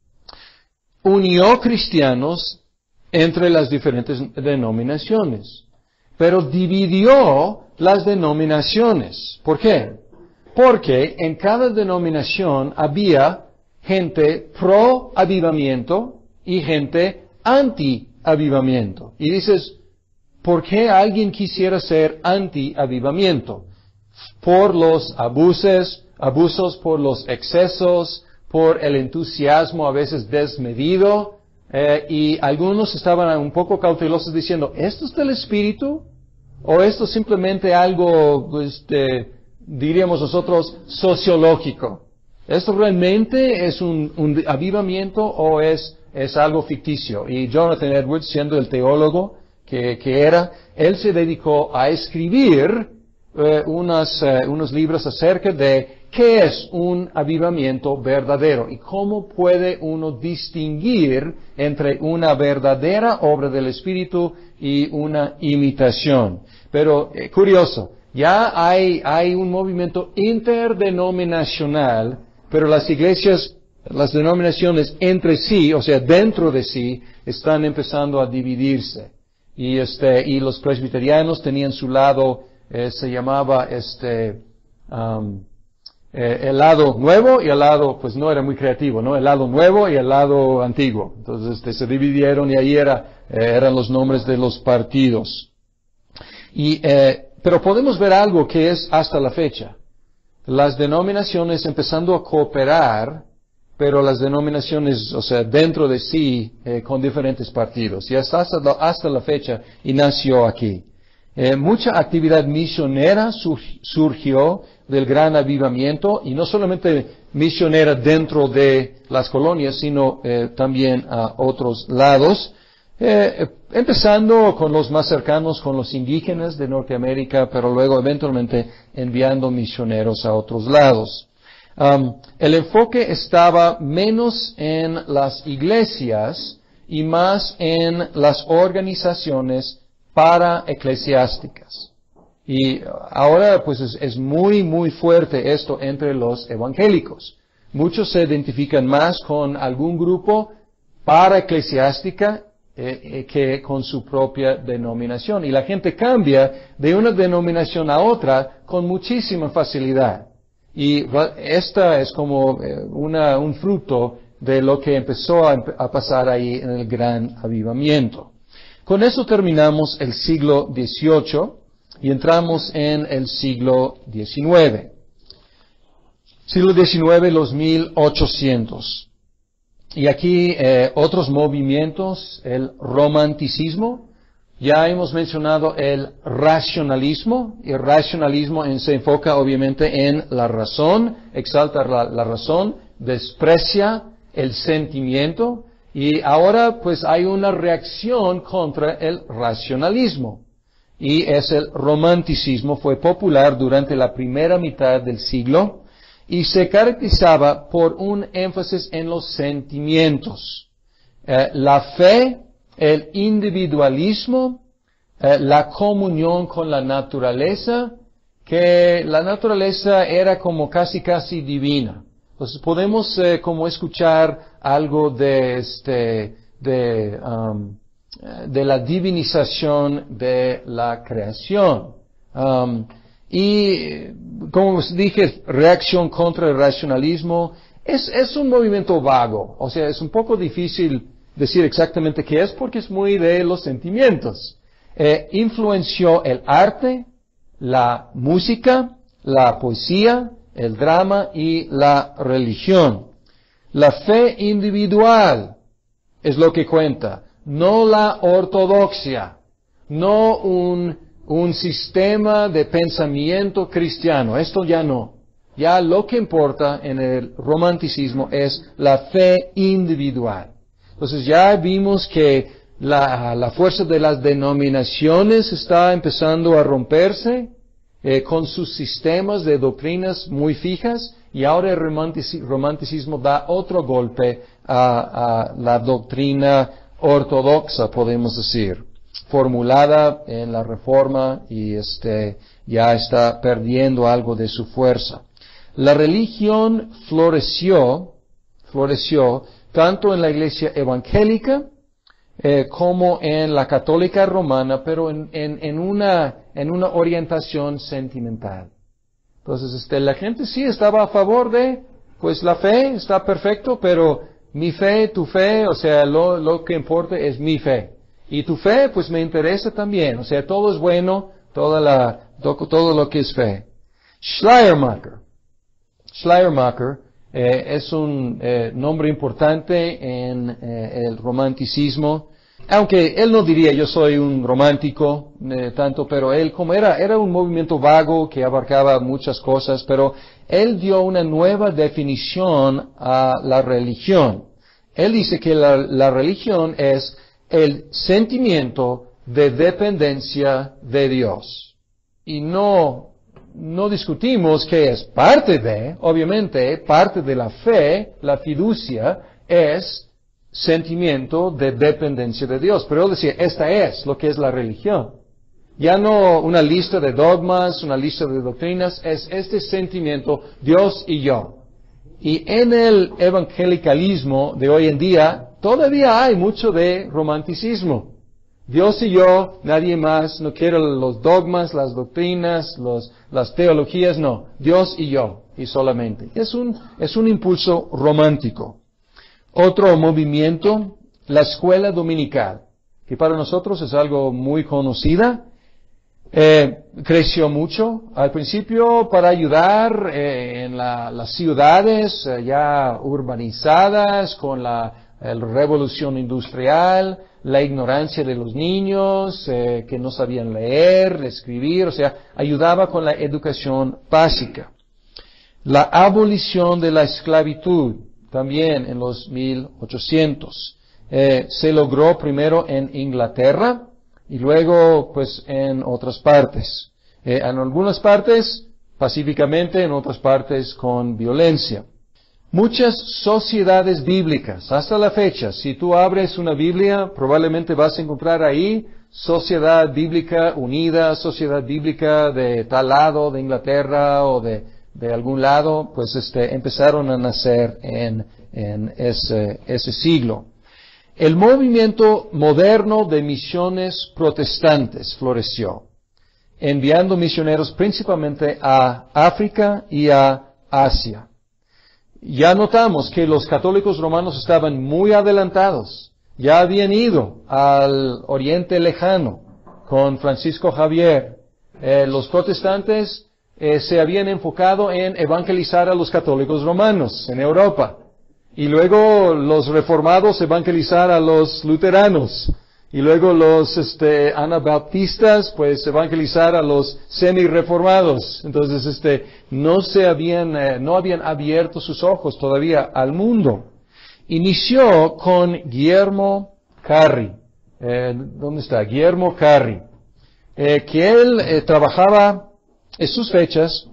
Unió cristianos entre las diferentes denominaciones, pero dividió las denominaciones. ¿Por qué? Porque en cada denominación había gente pro avivamiento y gente anti avivamiento. Y dices, ¿por qué alguien quisiera ser anti avivamiento? Por los abusos, por los excesos, por el entusiasmo a veces desmedido, y algunos estaban un poco cautelosos diciendo, ¿esto es del Espíritu? ¿O esto es simplemente algo, diríamos nosotros, sociológico? ¿Esto realmente es un avivamiento o es algo ficticio? Y Jonathan Edwards, siendo el teólogo que era, él se dedicó a escribir unos libros acerca de qué es un avivamiento verdadero y cómo puede uno distinguir entre una verdadera obra del Espíritu y una imitación. Pero, curioso, ya hay un movimiento interdenominacional, pero las iglesias, las denominaciones entre sí, o sea, dentro de sí, están empezando a dividirse. Y los presbiterianos tenían su lado, se llamaba el lado nuevo y el lado, pues no era muy creativo, ¿no? El lado nuevo y el lado antiguo. Entonces, se dividieron y ahí eran los nombres de los partidos. Pero podemos ver algo que es hasta la fecha. Las denominaciones empezando a cooperar, pero las denominaciones, o sea, dentro de sí, con diferentes partidos. Y hasta la fecha, y nació aquí. Mucha actividad misionera surgió del gran avivamiento, y no solamente misionera dentro de las colonias, sino también a otros lados, empezando con los más cercanos, con los indígenas de Norteamérica, pero luego eventualmente enviando misioneros a otros lados. El enfoque estaba menos en las iglesias y más en las organizaciones paraeclesiásticas. Y ahora pues es muy, muy fuerte esto entre los evangélicos. Muchos se identifican más con algún grupo paraeclesiástica que con su propia denominación. Y la gente cambia de una denominación a otra con muchísima facilidad. Y esta es como un fruto de lo que empezó a pasar ahí en el gran avivamiento. Con eso terminamos el siglo XVIII y entramos en el siglo XIX. Siglo XIX, los 1800. Y aquí otros movimientos, el romanticismo. Ya hemos mencionado el racionalismo. Y el racionalismo se enfoca obviamente en la razón, exalta la razón, desprecia el sentimiento. Y ahora pues hay una reacción contra el racionalismo. Y es el romanticismo, fue popular durante la primera mitad del siglo y se caracterizaba por un énfasis en los sentimientos. La fe, el individualismo, la comunión con la naturaleza, que la naturaleza era como casi divina. Entonces podemos como escuchar algo de la divinización de la creación. Y como dije, reacción contra el racionalismo es un movimiento vago. O sea, es un poco difícil decir exactamente qué es porque es muy de los sentimientos. Influenció el arte, la música, la poesía, el drama y la religión. La fe individual es lo que cuenta, no la ortodoxia, no un sistema de pensamiento cristiano. Esto ya no. Ya lo que importa en el romanticismo es la fe individual. Entonces ya vimos que la fuerza de las denominaciones está empezando a romperse con sus sistemas de doctrinas muy fijas, y ahora el romanticismo da otro golpe a la doctrina ortodoxa, podemos decir, formulada en la Reforma, y ya está perdiendo algo de su fuerza. La religión floreció tanto en la iglesia evangélica como en la católica romana, pero en una orientación sentimental. Entonces, la gente sí estaba a favor de, pues la fe está perfecto, pero mi fe, tu fe, o sea, lo que importa es mi fe. Y tu fe, pues me interesa también. O sea, todo es bueno, todo lo que es fe. Schleiermacher es un nombre importante en el romanticismo. Aunque él no diría yo soy un romántico tanto, pero él como era un movimiento vago que abarcaba muchas cosas, pero él dio una nueva definición a la religión. Él dice que la religión es el sentimiento de dependencia de Dios. Y no discutimos que es parte de, obviamente, parte de la fe, la fiducia, es sentimiento de dependencia de Dios. Pero él decía, esta es lo que es la religión. Ya no una lista de dogmas, una lista de doctrinas, es este sentimiento, Dios y yo. Y en el evangelicalismo de hoy en día, todavía hay mucho de romanticismo. Dios y yo, nadie más, no quiero los dogmas, las doctrinas, las teologías, no. Dios y yo, y solamente. Es un impulso romántico. Otro movimiento, la escuela dominical, que para nosotros es algo muy conocida. Creció mucho al principio para ayudar en las ciudades ya urbanizadas con la revolución industrial, la ignorancia de los niños que no sabían leer, escribir, o sea, ayudaba con la educación básica. La abolición de la esclavitud, también en los 1800, se logró primero en Inglaterra y luego pues en otras partes. En algunas partes pacíficamente, en otras partes con violencia. Muchas sociedades bíblicas, hasta la fecha, si tú abres una Biblia, probablemente vas a encontrar ahí Sociedad Bíblica Unida, Sociedad Bíblica de tal lado de Inglaterra o de algún lado, pues empezaron a nacer en ese siglo. El movimiento moderno de misiones protestantes floreció, enviando misioneros principalmente a África y a Asia. Ya notamos que los católicos romanos estaban muy adelantados. Ya habían ido al Oriente Lejano con Francisco Javier. Los protestantes se habían enfocado en evangelizar a los católicos romanos en Europa. Y luego los reformados evangelizar a los luteranos. Y luego los anabaptistas, pues evangelizar a los semi-reformados. Entonces, no habían abierto sus ojos todavía al mundo. Inició con Guillermo Carri. ¿Dónde está? Guillermo Carri. Que él trabajaba en sus fechas,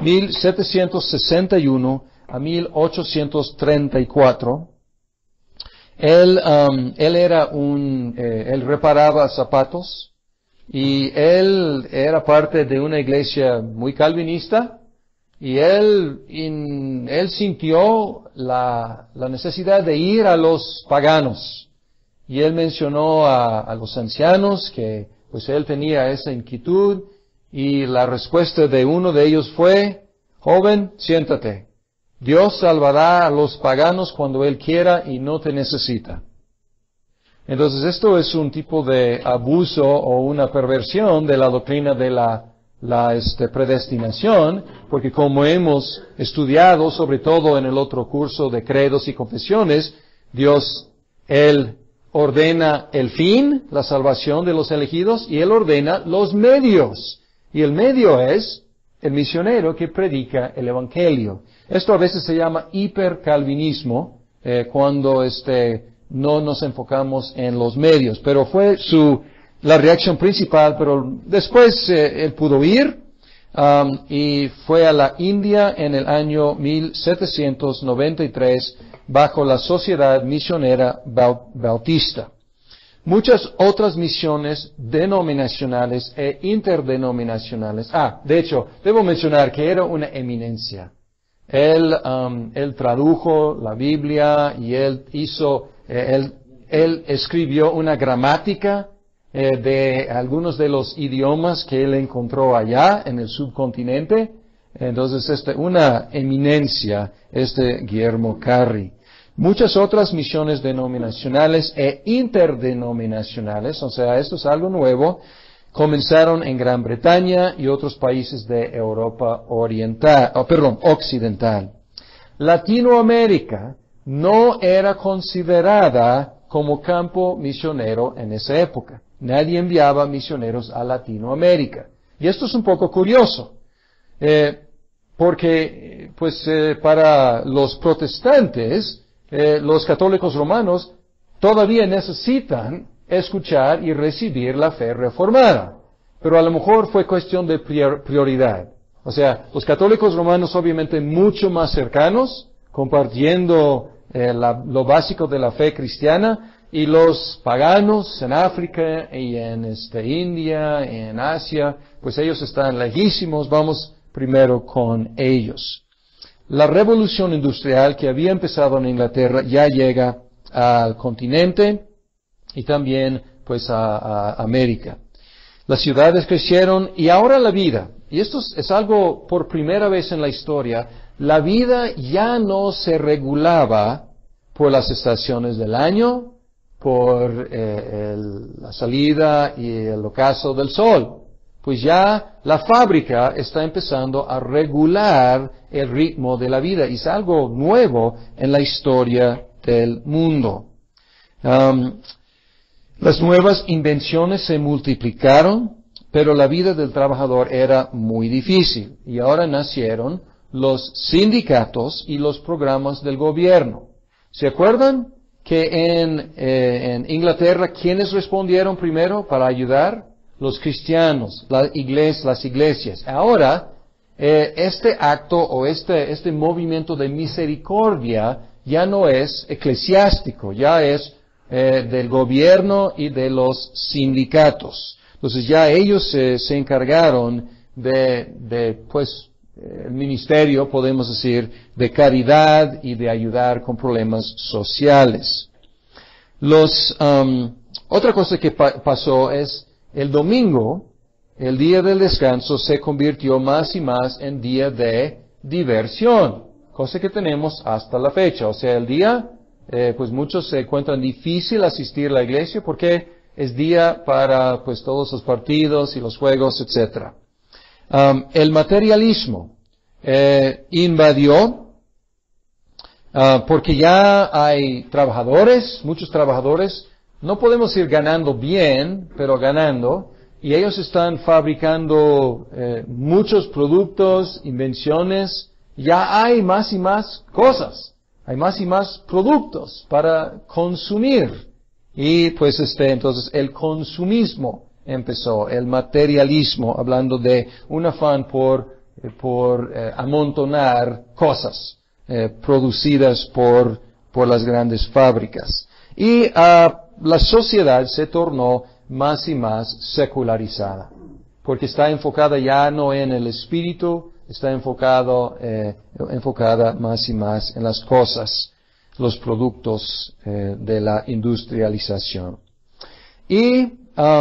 1761 a 1834. Él reparaba zapatos y él era parte de una iglesia muy calvinista y él sintió la necesidad de ir a los paganos y él mencionó a los ancianos que pues él tenía esa inquietud y la respuesta de uno de ellos fue: joven, siéntate. Dios salvará a los paganos cuando Él quiera y no te necesita. Entonces esto es un tipo de abuso o una perversión de la doctrina de la predestinación, porque como hemos estudiado, sobre todo en el otro curso de credos y confesiones, Dios, Él ordena el fin, la salvación de los elegidos, y Él ordena los medios. Y el medio es el misionero que predica el Evangelio. Esto a veces se llama hipercalvinismo, cuando no nos enfocamos en los medios. Pero fue la reacción principal, pero después él pudo ir, y fue a la India en el año 1793 bajo la Sociedad Misionera Bautista. Muchas otras misiones denominacionales e interdenominacionales. De hecho, debo mencionar que era una eminencia. Él tradujo la Biblia y él escribió una gramática de algunos de los idiomas que él encontró allá en el subcontinente. Entonces, una eminencia, Guillermo Carri. Muchas otras misiones denominacionales e interdenominacionales, o sea, esto es algo nuevo, comenzaron en Gran Bretaña y otros países de Europa occidental. Latinoamérica no era considerada como campo misionero en esa época. Nadie enviaba misioneros a Latinoamérica. Y esto es un poco curioso, porque para los protestantes, los católicos romanos todavía necesitan escuchar y recibir la fe reformada. Pero a lo mejor fue cuestión de prioridad. O sea, los católicos romanos obviamente mucho más cercanos, compartiendo lo básico de la fe cristiana, y los paganos en África y en India, en Asia, pues ellos están lejísimos, vamos primero con ellos. La revolución industrial que había empezado en Inglaterra ya llega al continente y también pues a América. Las ciudades crecieron y ahora la vida, y esto es algo por primera vez en la historia, la vida ya no se regulaba por las estaciones del año, por la salida y el ocaso del sol. Pues ya la fábrica está empezando a regular el ritmo de la vida y es algo nuevo en la historia del mundo. Las nuevas invenciones se multiplicaron, pero la vida del trabajador era muy difícil y ahora nacieron los sindicatos y los programas del gobierno. ¿Se acuerdan que en Inglaterra quiénes respondieron primero para ayudar? Los cristianos, las iglesias. Ahora, este acto o este movimiento de misericordia ya no es eclesiástico, ya es del gobierno y de los sindicatos. Entonces ya ellos se encargaron el ministerio, podemos decir, de caridad y de ayudar con problemas sociales. Otra cosa que pasó es el domingo, el día del descanso, se convirtió más y más en día de diversión, cosa que tenemos hasta la fecha. O sea, el día, pues muchos se encuentran difícil asistir a la iglesia porque es día para pues todos los partidos y los juegos, etcétera. El materialismo invadió porque ya hay trabajadores, muchos trabajadores, no podemos ir ganando bien, pero ganando, y ellos están fabricando muchos productos, invenciones, ya hay más y más cosas, hay más y más productos para consumir, y pues entonces el consumismo empezó, el materialismo, hablando de un afán por amontonar cosas producidas por las grandes fábricas. Y la sociedad se tornó más y más secularizada, porque está enfocada ya no en el espíritu, está enfocada más y más en las cosas, los productos de la industrialización. Y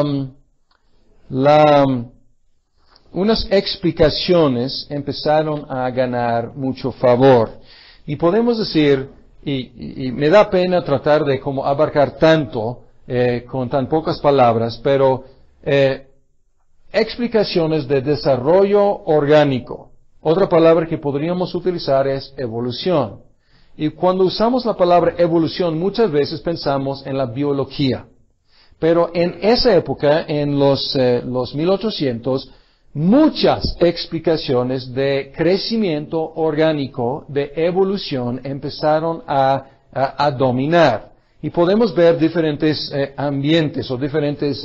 unas explicaciones empezaron a ganar mucho favor. Y podemos decir, y me da pena tratar de como abarcar tanto con tan pocas palabras, pero explicaciones de desarrollo orgánico. Otra palabra que podríamos utilizar es evolución. Y cuando usamos la palabra evolución, muchas veces pensamos en la biología. Pero en esa época, en los 1800, muchas explicaciones de crecimiento orgánico, de evolución, empezaron a dominar. Y podemos ver diferentes ambientes o diferentes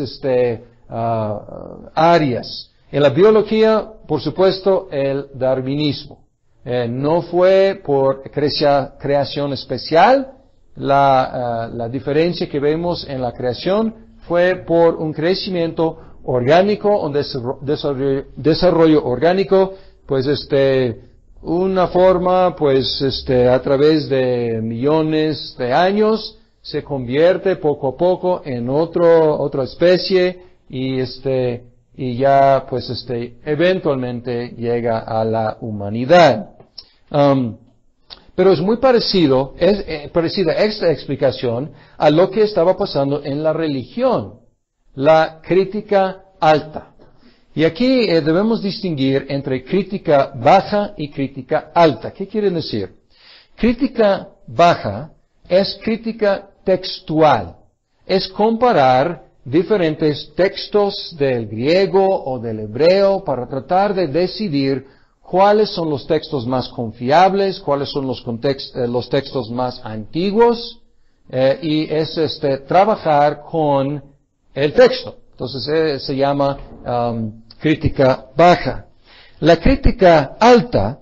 áreas. En la biología, por supuesto, el darwinismo. No fue por creación especial. La diferencia que vemos en la creación fue por un crecimiento orgánico, un desarrollo orgánico, pues una forma, pues a través de millones de años se convierte poco a poco en otra especie y ya pues eventualmente llega a la humanidad. Pero es muy parecida esta explicación a lo que estaba pasando en la religión, la crítica alta. Y aquí debemos distinguir entre crítica baja y crítica alta. ¿Qué quiere decir? Crítica baja es crítica textual. Es comparar diferentes textos del griego o del hebreo para tratar de decidir cuáles son los textos más confiables, cuáles son los textos más antiguos, y es trabajar con el texto. Entonces se llama crítica baja. La crítica alta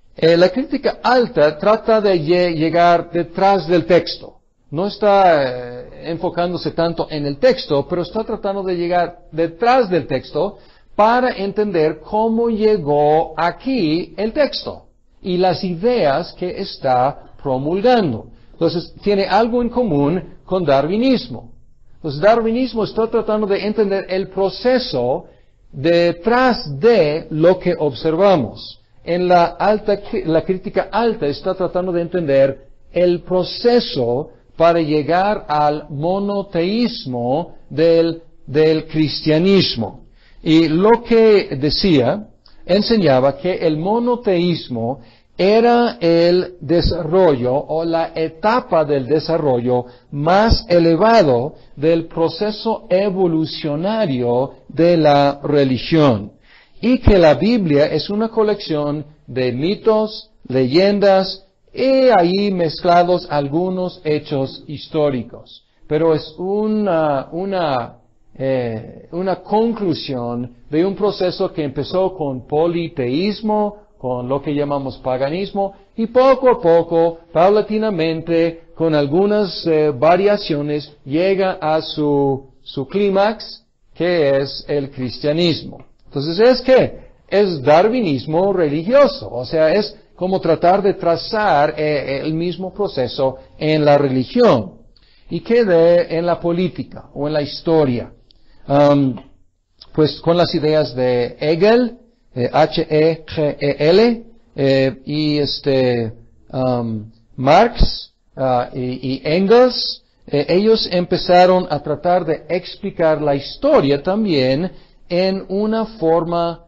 trata de llegar detrás del texto. No está enfocándose tanto en el texto, pero está tratando de llegar detrás del texto para entender cómo llegó aquí el texto y las ideas que está promulgando. Entonces, tiene algo en común con darwinismo. Entonces, darwinismo está tratando de entender el proceso detrás de lo que observamos. En la crítica alta está tratando de entender el proceso para llegar al monoteísmo del cristianismo. Y lo que enseñaba que el monoteísmo era el desarrollo o la etapa del desarrollo más elevado del proceso evolucionario de la religión. Y que la Biblia es una colección de mitos, leyendas y ahí mezclados algunos hechos históricos. Pero es una conclusión de un proceso que empezó con politeísmo, con lo que llamamos paganismo, y poco a poco, paulatinamente, con algunas variaciones, llega a su clímax, que es el cristianismo. Entonces, es darwinismo religioso, o sea, es como tratar de trazar el mismo proceso en la religión. y quedé en la política o en la historia. Pues con las ideas de Hegel, Hegel, y Marx, y Engels. Ellos empezaron a tratar de explicar la historia también en una forma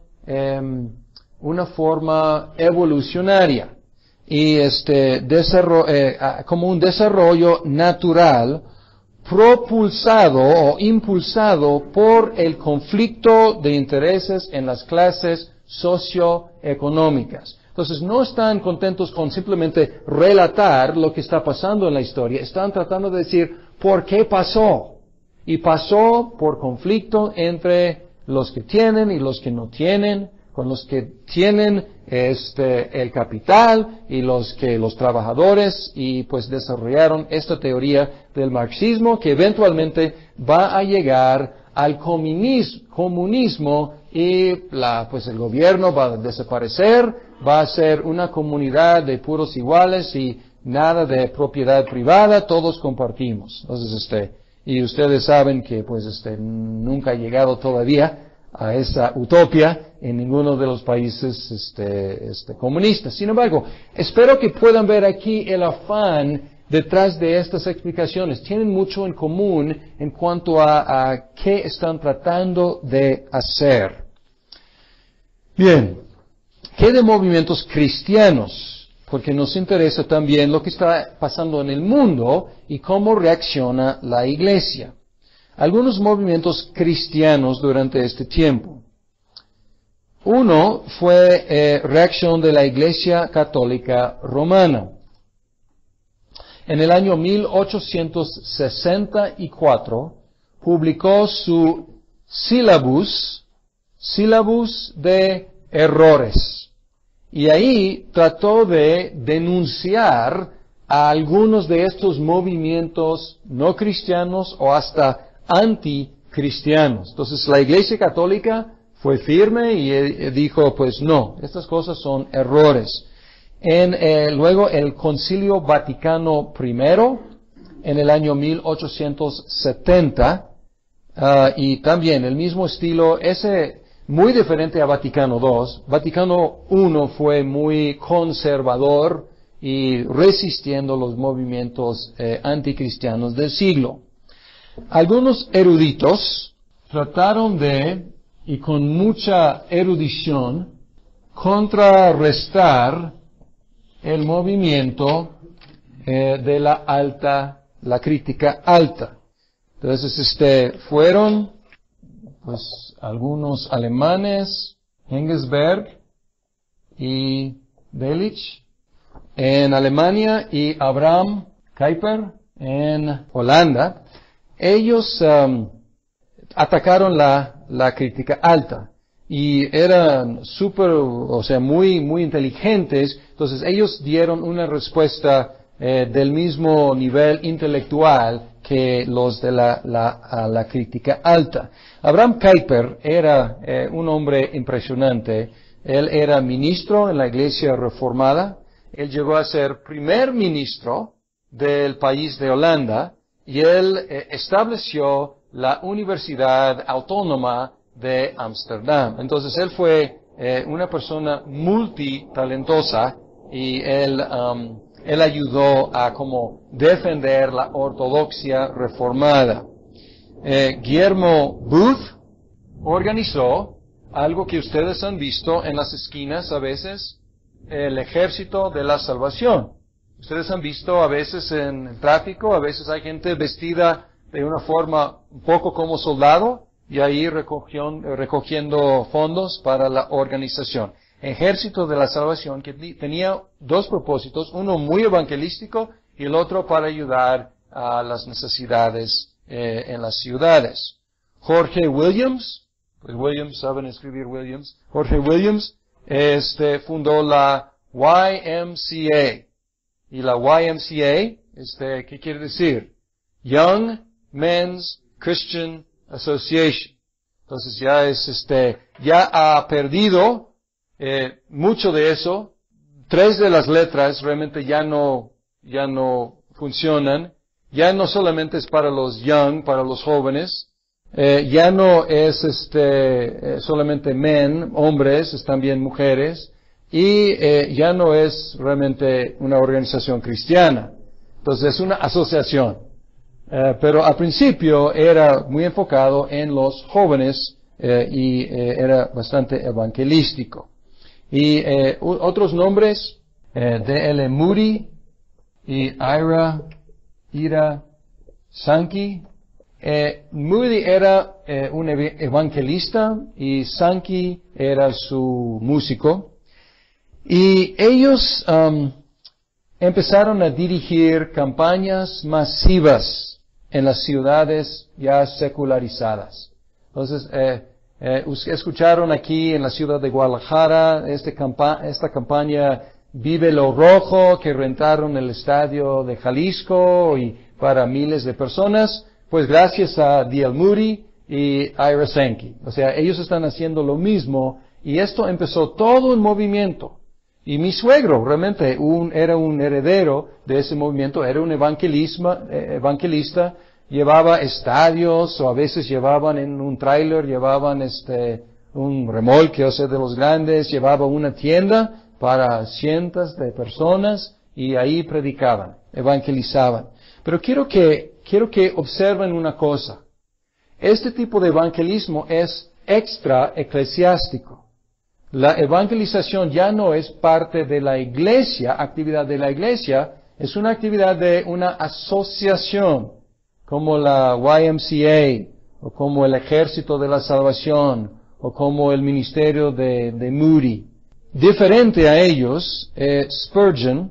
evolucionaria y como un desarrollo natural propulsado o impulsado por el conflicto de intereses en las clases socioeconómicas. Entonces no están contentos con simplemente relatar lo que está pasando en la historia, están tratando de decir por qué pasó. Y pasó por conflicto entre los que tienen y los que no tienen, con los que tienen el capital y los trabajadores, y pues desarrollaron esta teoría del marxismo que eventualmente va a llegar al comunismo y el gobierno va a desaparecer, va a ser una comunidad de puros iguales y nada de propiedad privada, todos compartimos. Entonces, y ustedes saben que nunca ha llegado todavía a esa utopía en ninguno de los países comunistas. Sin embargo, espero que puedan ver aquí el afán detrás de estas explicaciones. Tienen mucho en común en cuanto a qué están tratando de hacer. Bien, ¿qué de movimientos cristianos? Porque nos interesa también lo que está pasando en el mundo y cómo reacciona la Iglesia. Algunos movimientos cristianos durante este tiempo. Uno fue reacción de la Iglesia Católica Romana. En el año 1864 publicó su sílabus de errores. Y ahí trató de denunciar a algunos de estos movimientos no cristianos o hasta anticristianos. Entonces la Iglesia Católica fue firme y dijo, pues no, estas cosas son errores. Luego el Concilio Vaticano I, en el año 1870, y también el mismo estilo, muy diferente a Vaticano II. Vaticano I fue muy conservador y resistiendo los movimientos anticristianos del siglo. Algunos eruditos trataron y con mucha erudición, contrarrestar el movimiento de la crítica alta. Entonces, fueron, pues, algunos alemanes, Engelsberg y Delitzsch en Alemania y Abraham Kuyper en Holanda. Ellos atacaron la crítica alta y eran muy inteligentes. Entonces ellos dieron una respuesta del mismo nivel intelectual que los de la crítica alta. Abraham Kuyper era un hombre impresionante. Él era ministro en la Iglesia Reformada. Él llegó a ser primer ministro del país de Holanda y él estableció la Universidad Autónoma de Ámsterdam. Entonces él fue una persona multitalentosa y él ayudó a como defender la ortodoxia reformada. Guillermo Booth organizó algo que ustedes han visto en las esquinas a veces, el Ejército de la Salvación. Ustedes han visto a veces en el tráfico, a veces hay gente vestida de una forma un poco como soldado y ahí recogiendo fondos para la organización. Ejército de la Salvación, que tenía dos propósitos, uno muy evangelístico y el otro para ayudar a las necesidades en las ciudades. Jorge Williams, pues Williams, saben escribir Williams, Jorge Williams, fundó la YMCA. Y la YMCA, ¿qué quiere decir? Young Men's Christian Association. Entonces ya ha perdido mucho de eso. 3 de las letras realmente ya no funcionan. ya no solamente es para los young, para los jóvenes, ya no es solamente men, hombres, es también mujeres, y ya no es realmente una organización cristiana. Entonces es una asociación. Pero al principio era muy enfocado en los jóvenes y era bastante evangelístico. Y otros nombres, D.L. Moody y Ira Sankey. Moody era un evangelista y Sankey era su músico. Y ellos empezaron a dirigir campañas masivas en las ciudades ya secularizadas. Entonces, escucharon aquí en la ciudad de Guadalajara esta campaña Vive lo Rojo, que rentaron el estadio de Jalisco y para miles de personas, pues gracias a D.L. Moody y Ira Sankey. O sea, ellos están haciendo lo mismo y esto empezó todo un movimiento. Y mi suegro realmente era un heredero de ese movimiento, era un evangelista, llevaba estadios o a veces llevaban en un tráiler, llevaban un remolque, o sea, de los grandes, llevaba una tienda para cientos de personas y ahí predicaban, evangelizaban. Pero quiero que observen una cosa. Este tipo de evangelismo es extra eclesiástico. La evangelización ya no es parte de la iglesia, actividad de la iglesia, es una actividad de una asociación, como la YMCA, o como el Ejército de la Salvación, o como el ministerio de Moody. Diferente a ellos, Spurgeon,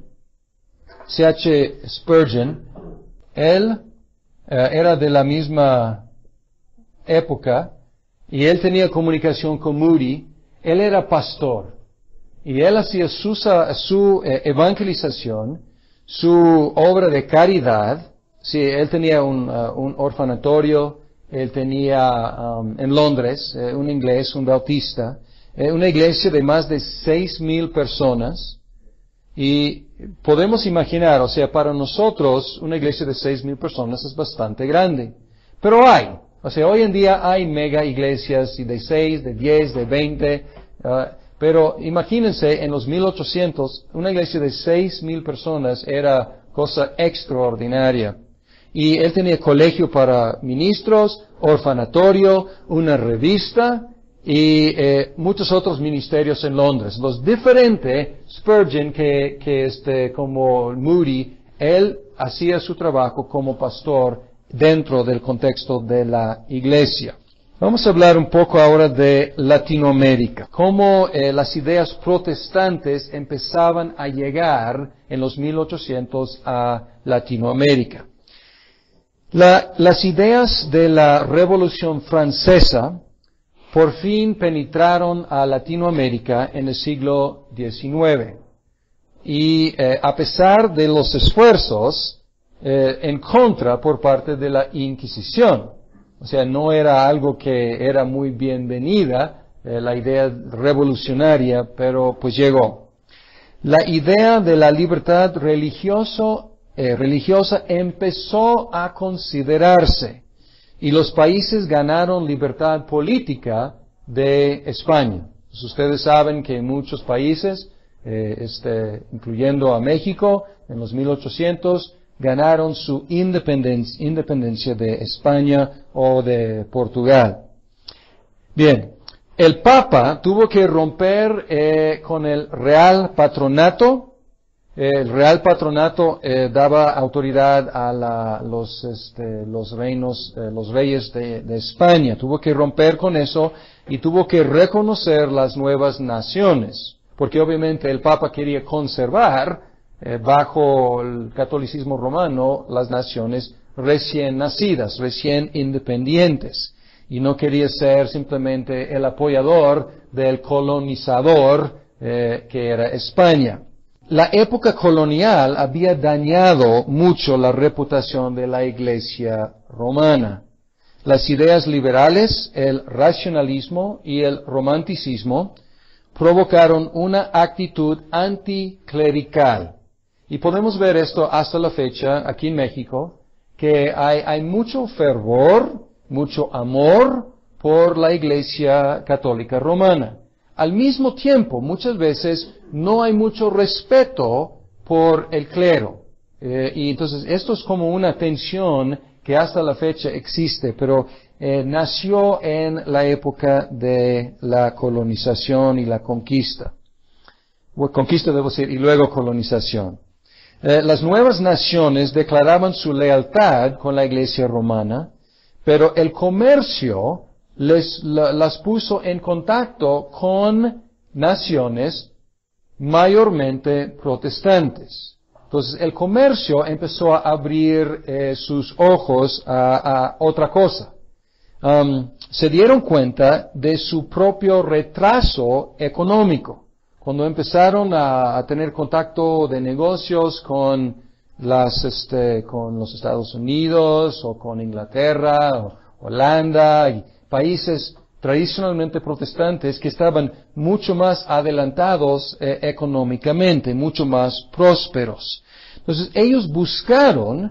C.H. Spurgeon, él era de la misma época, y él tenía comunicación con Moody. Él era pastor, y él hacía su evangelización, su obra de caridad. Sí, él tenía un orfanatorio, él tenía en Londres, un inglés, un bautista, una iglesia de más de 6,000 personas, y podemos imaginar, o sea, para nosotros una iglesia de 6,000 personas es bastante grande, pero o sea, hoy en día hay mega iglesias y de 6, de 10, de 20, pero imagínense, en los 1800, una iglesia de 6,000 personas era cosa extraordinaria. Y él tenía colegio para ministros, orfanatorio, una revista y muchos otros ministerios en Londres. Los diferentes, Spurgeon, como Moody, él hacía su trabajo como pastor dentro del contexto de la iglesia. Vamos a hablar un poco ahora de Latinoamérica, cómo las ideas protestantes empezaban a llegar en los 1800 a Latinoamérica. Las ideas de la Revolución Francesa por fin penetraron a Latinoamérica en el siglo XIX. Y a pesar de los esfuerzos en contra por parte de la Inquisición, o sea, no era algo que era muy bienvenida, la idea revolucionaria, pero pues llegó. La idea de la libertad religiosa empezó a considerarse y los países ganaron libertad política de España. Pues ustedes saben que en muchos países, incluyendo a México, en los 1800, ganaron su independencia de España o de Portugal. Bien, el Papa tuvo que romper con el Real Patronato. El Real Patronato daba autoridad a los reyes de España. Tuvo que romper con eso y tuvo que reconocer las nuevas naciones, porque obviamente el Papa quería conservar bajo el catolicismo romano las naciones recién nacidas, recién independientes, y no quería ser simplemente el apoyador del colonizador que era España. La época colonial había dañado mucho la reputación de la Iglesia romana. Las ideas liberales, el racionalismo y el romanticismo provocaron una actitud anticlerical. Y podemos ver esto hasta la fecha aquí en México, que hay mucho fervor, mucho amor por la Iglesia Católica Romana. Al mismo tiempo, muchas veces no hay mucho respeto por el clero. Y entonces esto es como una tensión que hasta la fecha existe, pero nació en la época de la colonización y la conquista. Conquista debo decir, y luego colonización. Las nuevas naciones declaraban su lealtad con la Iglesia romana, pero el comercio las puso en contacto con naciones mayormente protestantes. Entonces el comercio empezó a abrir sus ojos a otra cosa. Se dieron cuenta de su propio retraso económico. Cuando empezaron a tener contacto de negocios con los Estados Unidos o con Inglaterra o Holanda y países tradicionalmente protestantes que estaban mucho más adelantados económicamente, mucho más prósperos. Entonces ellos buscaron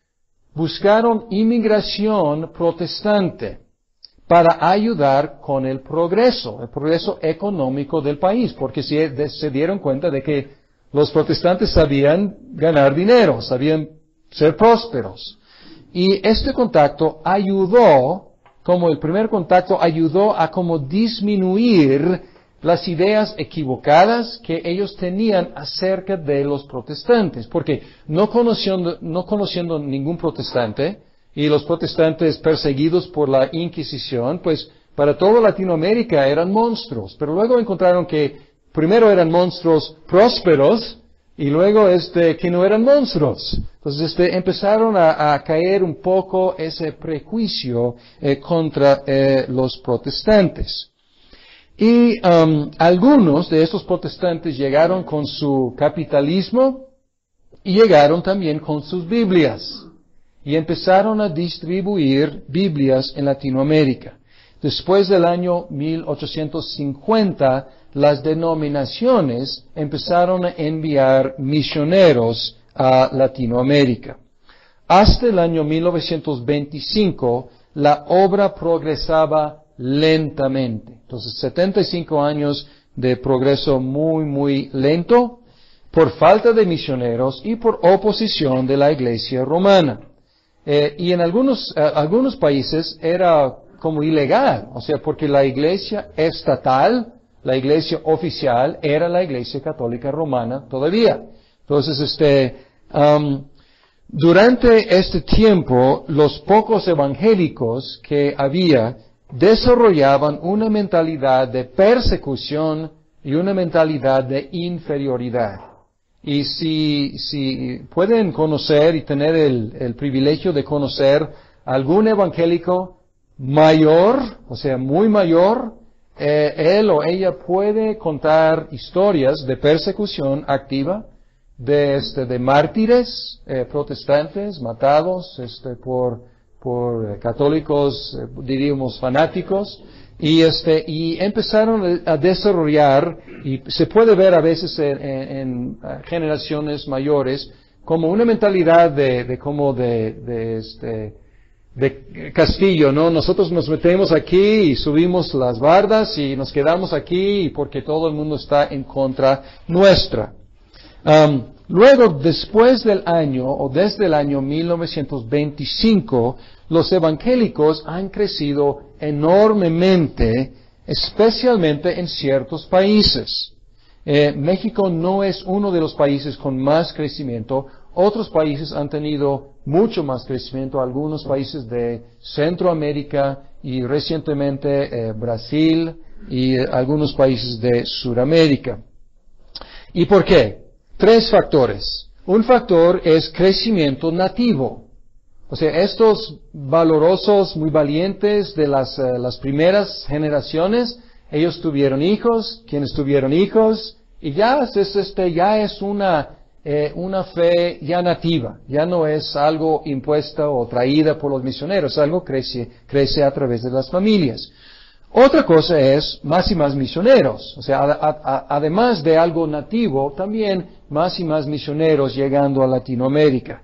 inmigración protestante para ayudar con el progreso económico del país, porque se dieron cuenta de que los protestantes sabían ganar dinero, sabían ser prósperos. Y este contacto el primer contacto ayudó a como disminuir las ideas equivocadas que ellos tenían acerca de los protestantes, porque no conociendo ningún protestante, y los protestantes perseguidos por la Inquisición, pues para toda Latinoamérica eran monstruos, pero luego encontraron que primero eran monstruos prósperos y luego que no eran monstruos. Entonces empezaron a caer un poco ese prejuicio contra los protestantes. Y algunos de estos protestantes llegaron con su capitalismo y llegaron también con sus Biblias. Y empezaron a distribuir Biblias en Latinoamérica. Después del año 1850, las denominaciones empezaron a enviar misioneros a Latinoamérica. Hasta el año 1925, la obra progresaba lentamente. Entonces, 75 años de progreso muy, muy lento, por falta de misioneros y por oposición de la Iglesia romana. Y en algunos países era como ilegal, o sea, porque la iglesia estatal, la iglesia oficial, era la Iglesia Católica Romana todavía. Entonces, durante este tiempo, los pocos evangélicos que había desarrollaban una mentalidad de persecución y una mentalidad de inferioridad. Y si pueden conocer y tener el privilegio de conocer algún evangélico mayor, o sea, muy mayor, él o ella puede contar historias de persecución activa, de mártires protestantes matados por católicos, diríamos, fanáticos, y empezaron a desarrollar, y se puede ver a veces en generaciones mayores, como una mentalidad de castillo, ¿no? Nosotros nos metemos aquí y subimos las bardas y nos quedamos aquí porque todo el mundo está en contra nuestra. Luego, después del año, o desde el año 1925, los evangélicos han crecido enormemente, especialmente en ciertos países. México no es uno de los países con más crecimiento. Otros países han tenido mucho más crecimiento, algunos países de Centroamérica y recientemente Brasil y algunos países de Sudamérica. ¿Y por qué? 3 factores. Un factor es crecimiento nativo. O sea, estos valorosos, muy valientes de las primeras generaciones, ellos tuvieron hijos, quienes tuvieron hijos, y ya es una fe ya nativa, ya no es algo impuesta o traída por los misioneros, algo crece a través de las familias. Otra cosa es más y más misioneros, o sea, además de algo nativo, también más y más misioneros llegando a Latinoamérica.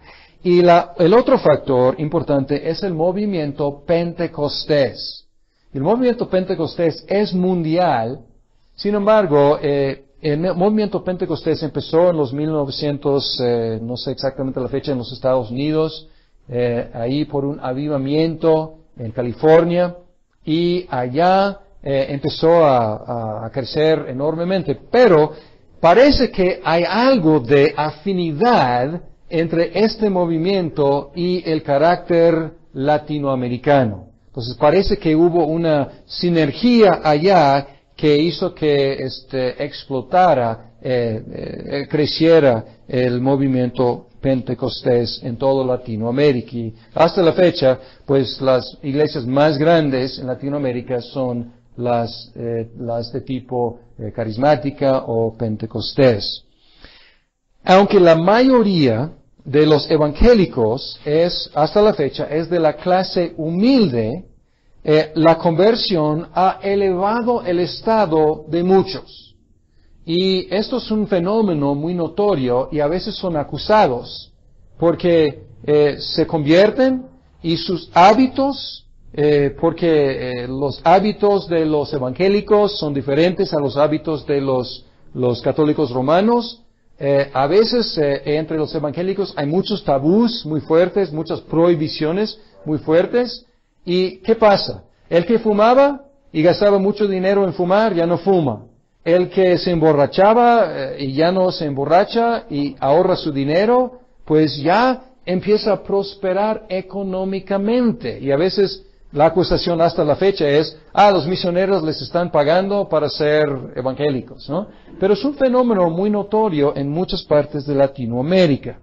Y el otro factor importante es el movimiento pentecostés. El movimiento pentecostés es mundial, sin embargo, el movimiento pentecostés empezó en los 1900, no sé exactamente la fecha, en los Estados Unidos, ahí por un avivamiento en California, y allá empezó a crecer enormemente. Pero parece que hay algo de afinidad entre este movimiento y el carácter latinoamericano. Entonces parece que hubo una sinergia allá que hizo que explotara, creciera el movimiento pentecostés en toda Latinoamérica. Y hasta la fecha, pues las iglesias más grandes en Latinoamérica son las de tipo carismática o pentecostés. Aunque la mayoría de los evangélicos hasta la fecha, es de la clase humilde, la conversión ha elevado el estado de muchos. Y esto es un fenómeno muy notorio y a veces son acusados porque se convierten y sus hábitos, porque los hábitos de los evangélicos son diferentes a los hábitos de los católicos romanos. A veces entre los evangélicos hay muchos tabús muy fuertes, muchas prohibiciones muy fuertes. ¿Y qué pasa? El que fumaba y gastaba mucho dinero en fumar ya no fuma. El que se emborrachaba y ya no se emborracha y ahorra su dinero, pues ya empieza a prosperar económicamente. Y a veces la acusación hasta la fecha es, los misioneros les están pagando para ser evangélicos, ¿no? Pero es un fenómeno muy notorio en muchas partes de Latinoamérica.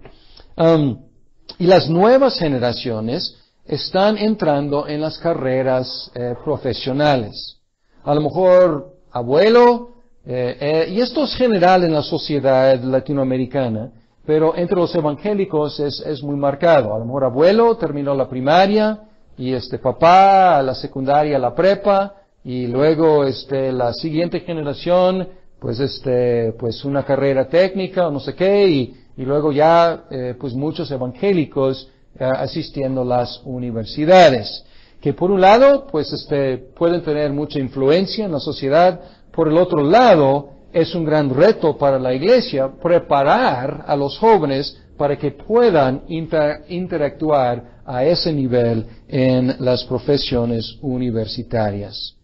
Y las nuevas generaciones están entrando en las carreras profesionales. A lo mejor abuelo, y esto es general en la sociedad latinoamericana, pero entre los evangélicos es muy marcado. A lo mejor abuelo terminó la primaria, y papá a la secundaria, a la prepa, y luego la siguiente generación, pues una carrera técnica o no sé qué, y luego ya pues muchos evangélicos asistiendo a las universidades, que por un lado pues pueden tener mucha influencia en la sociedad, por el otro lado es un gran reto para la iglesia preparar a los jóvenes para que puedan interactuar a ese nivel en las profesiones universitarias.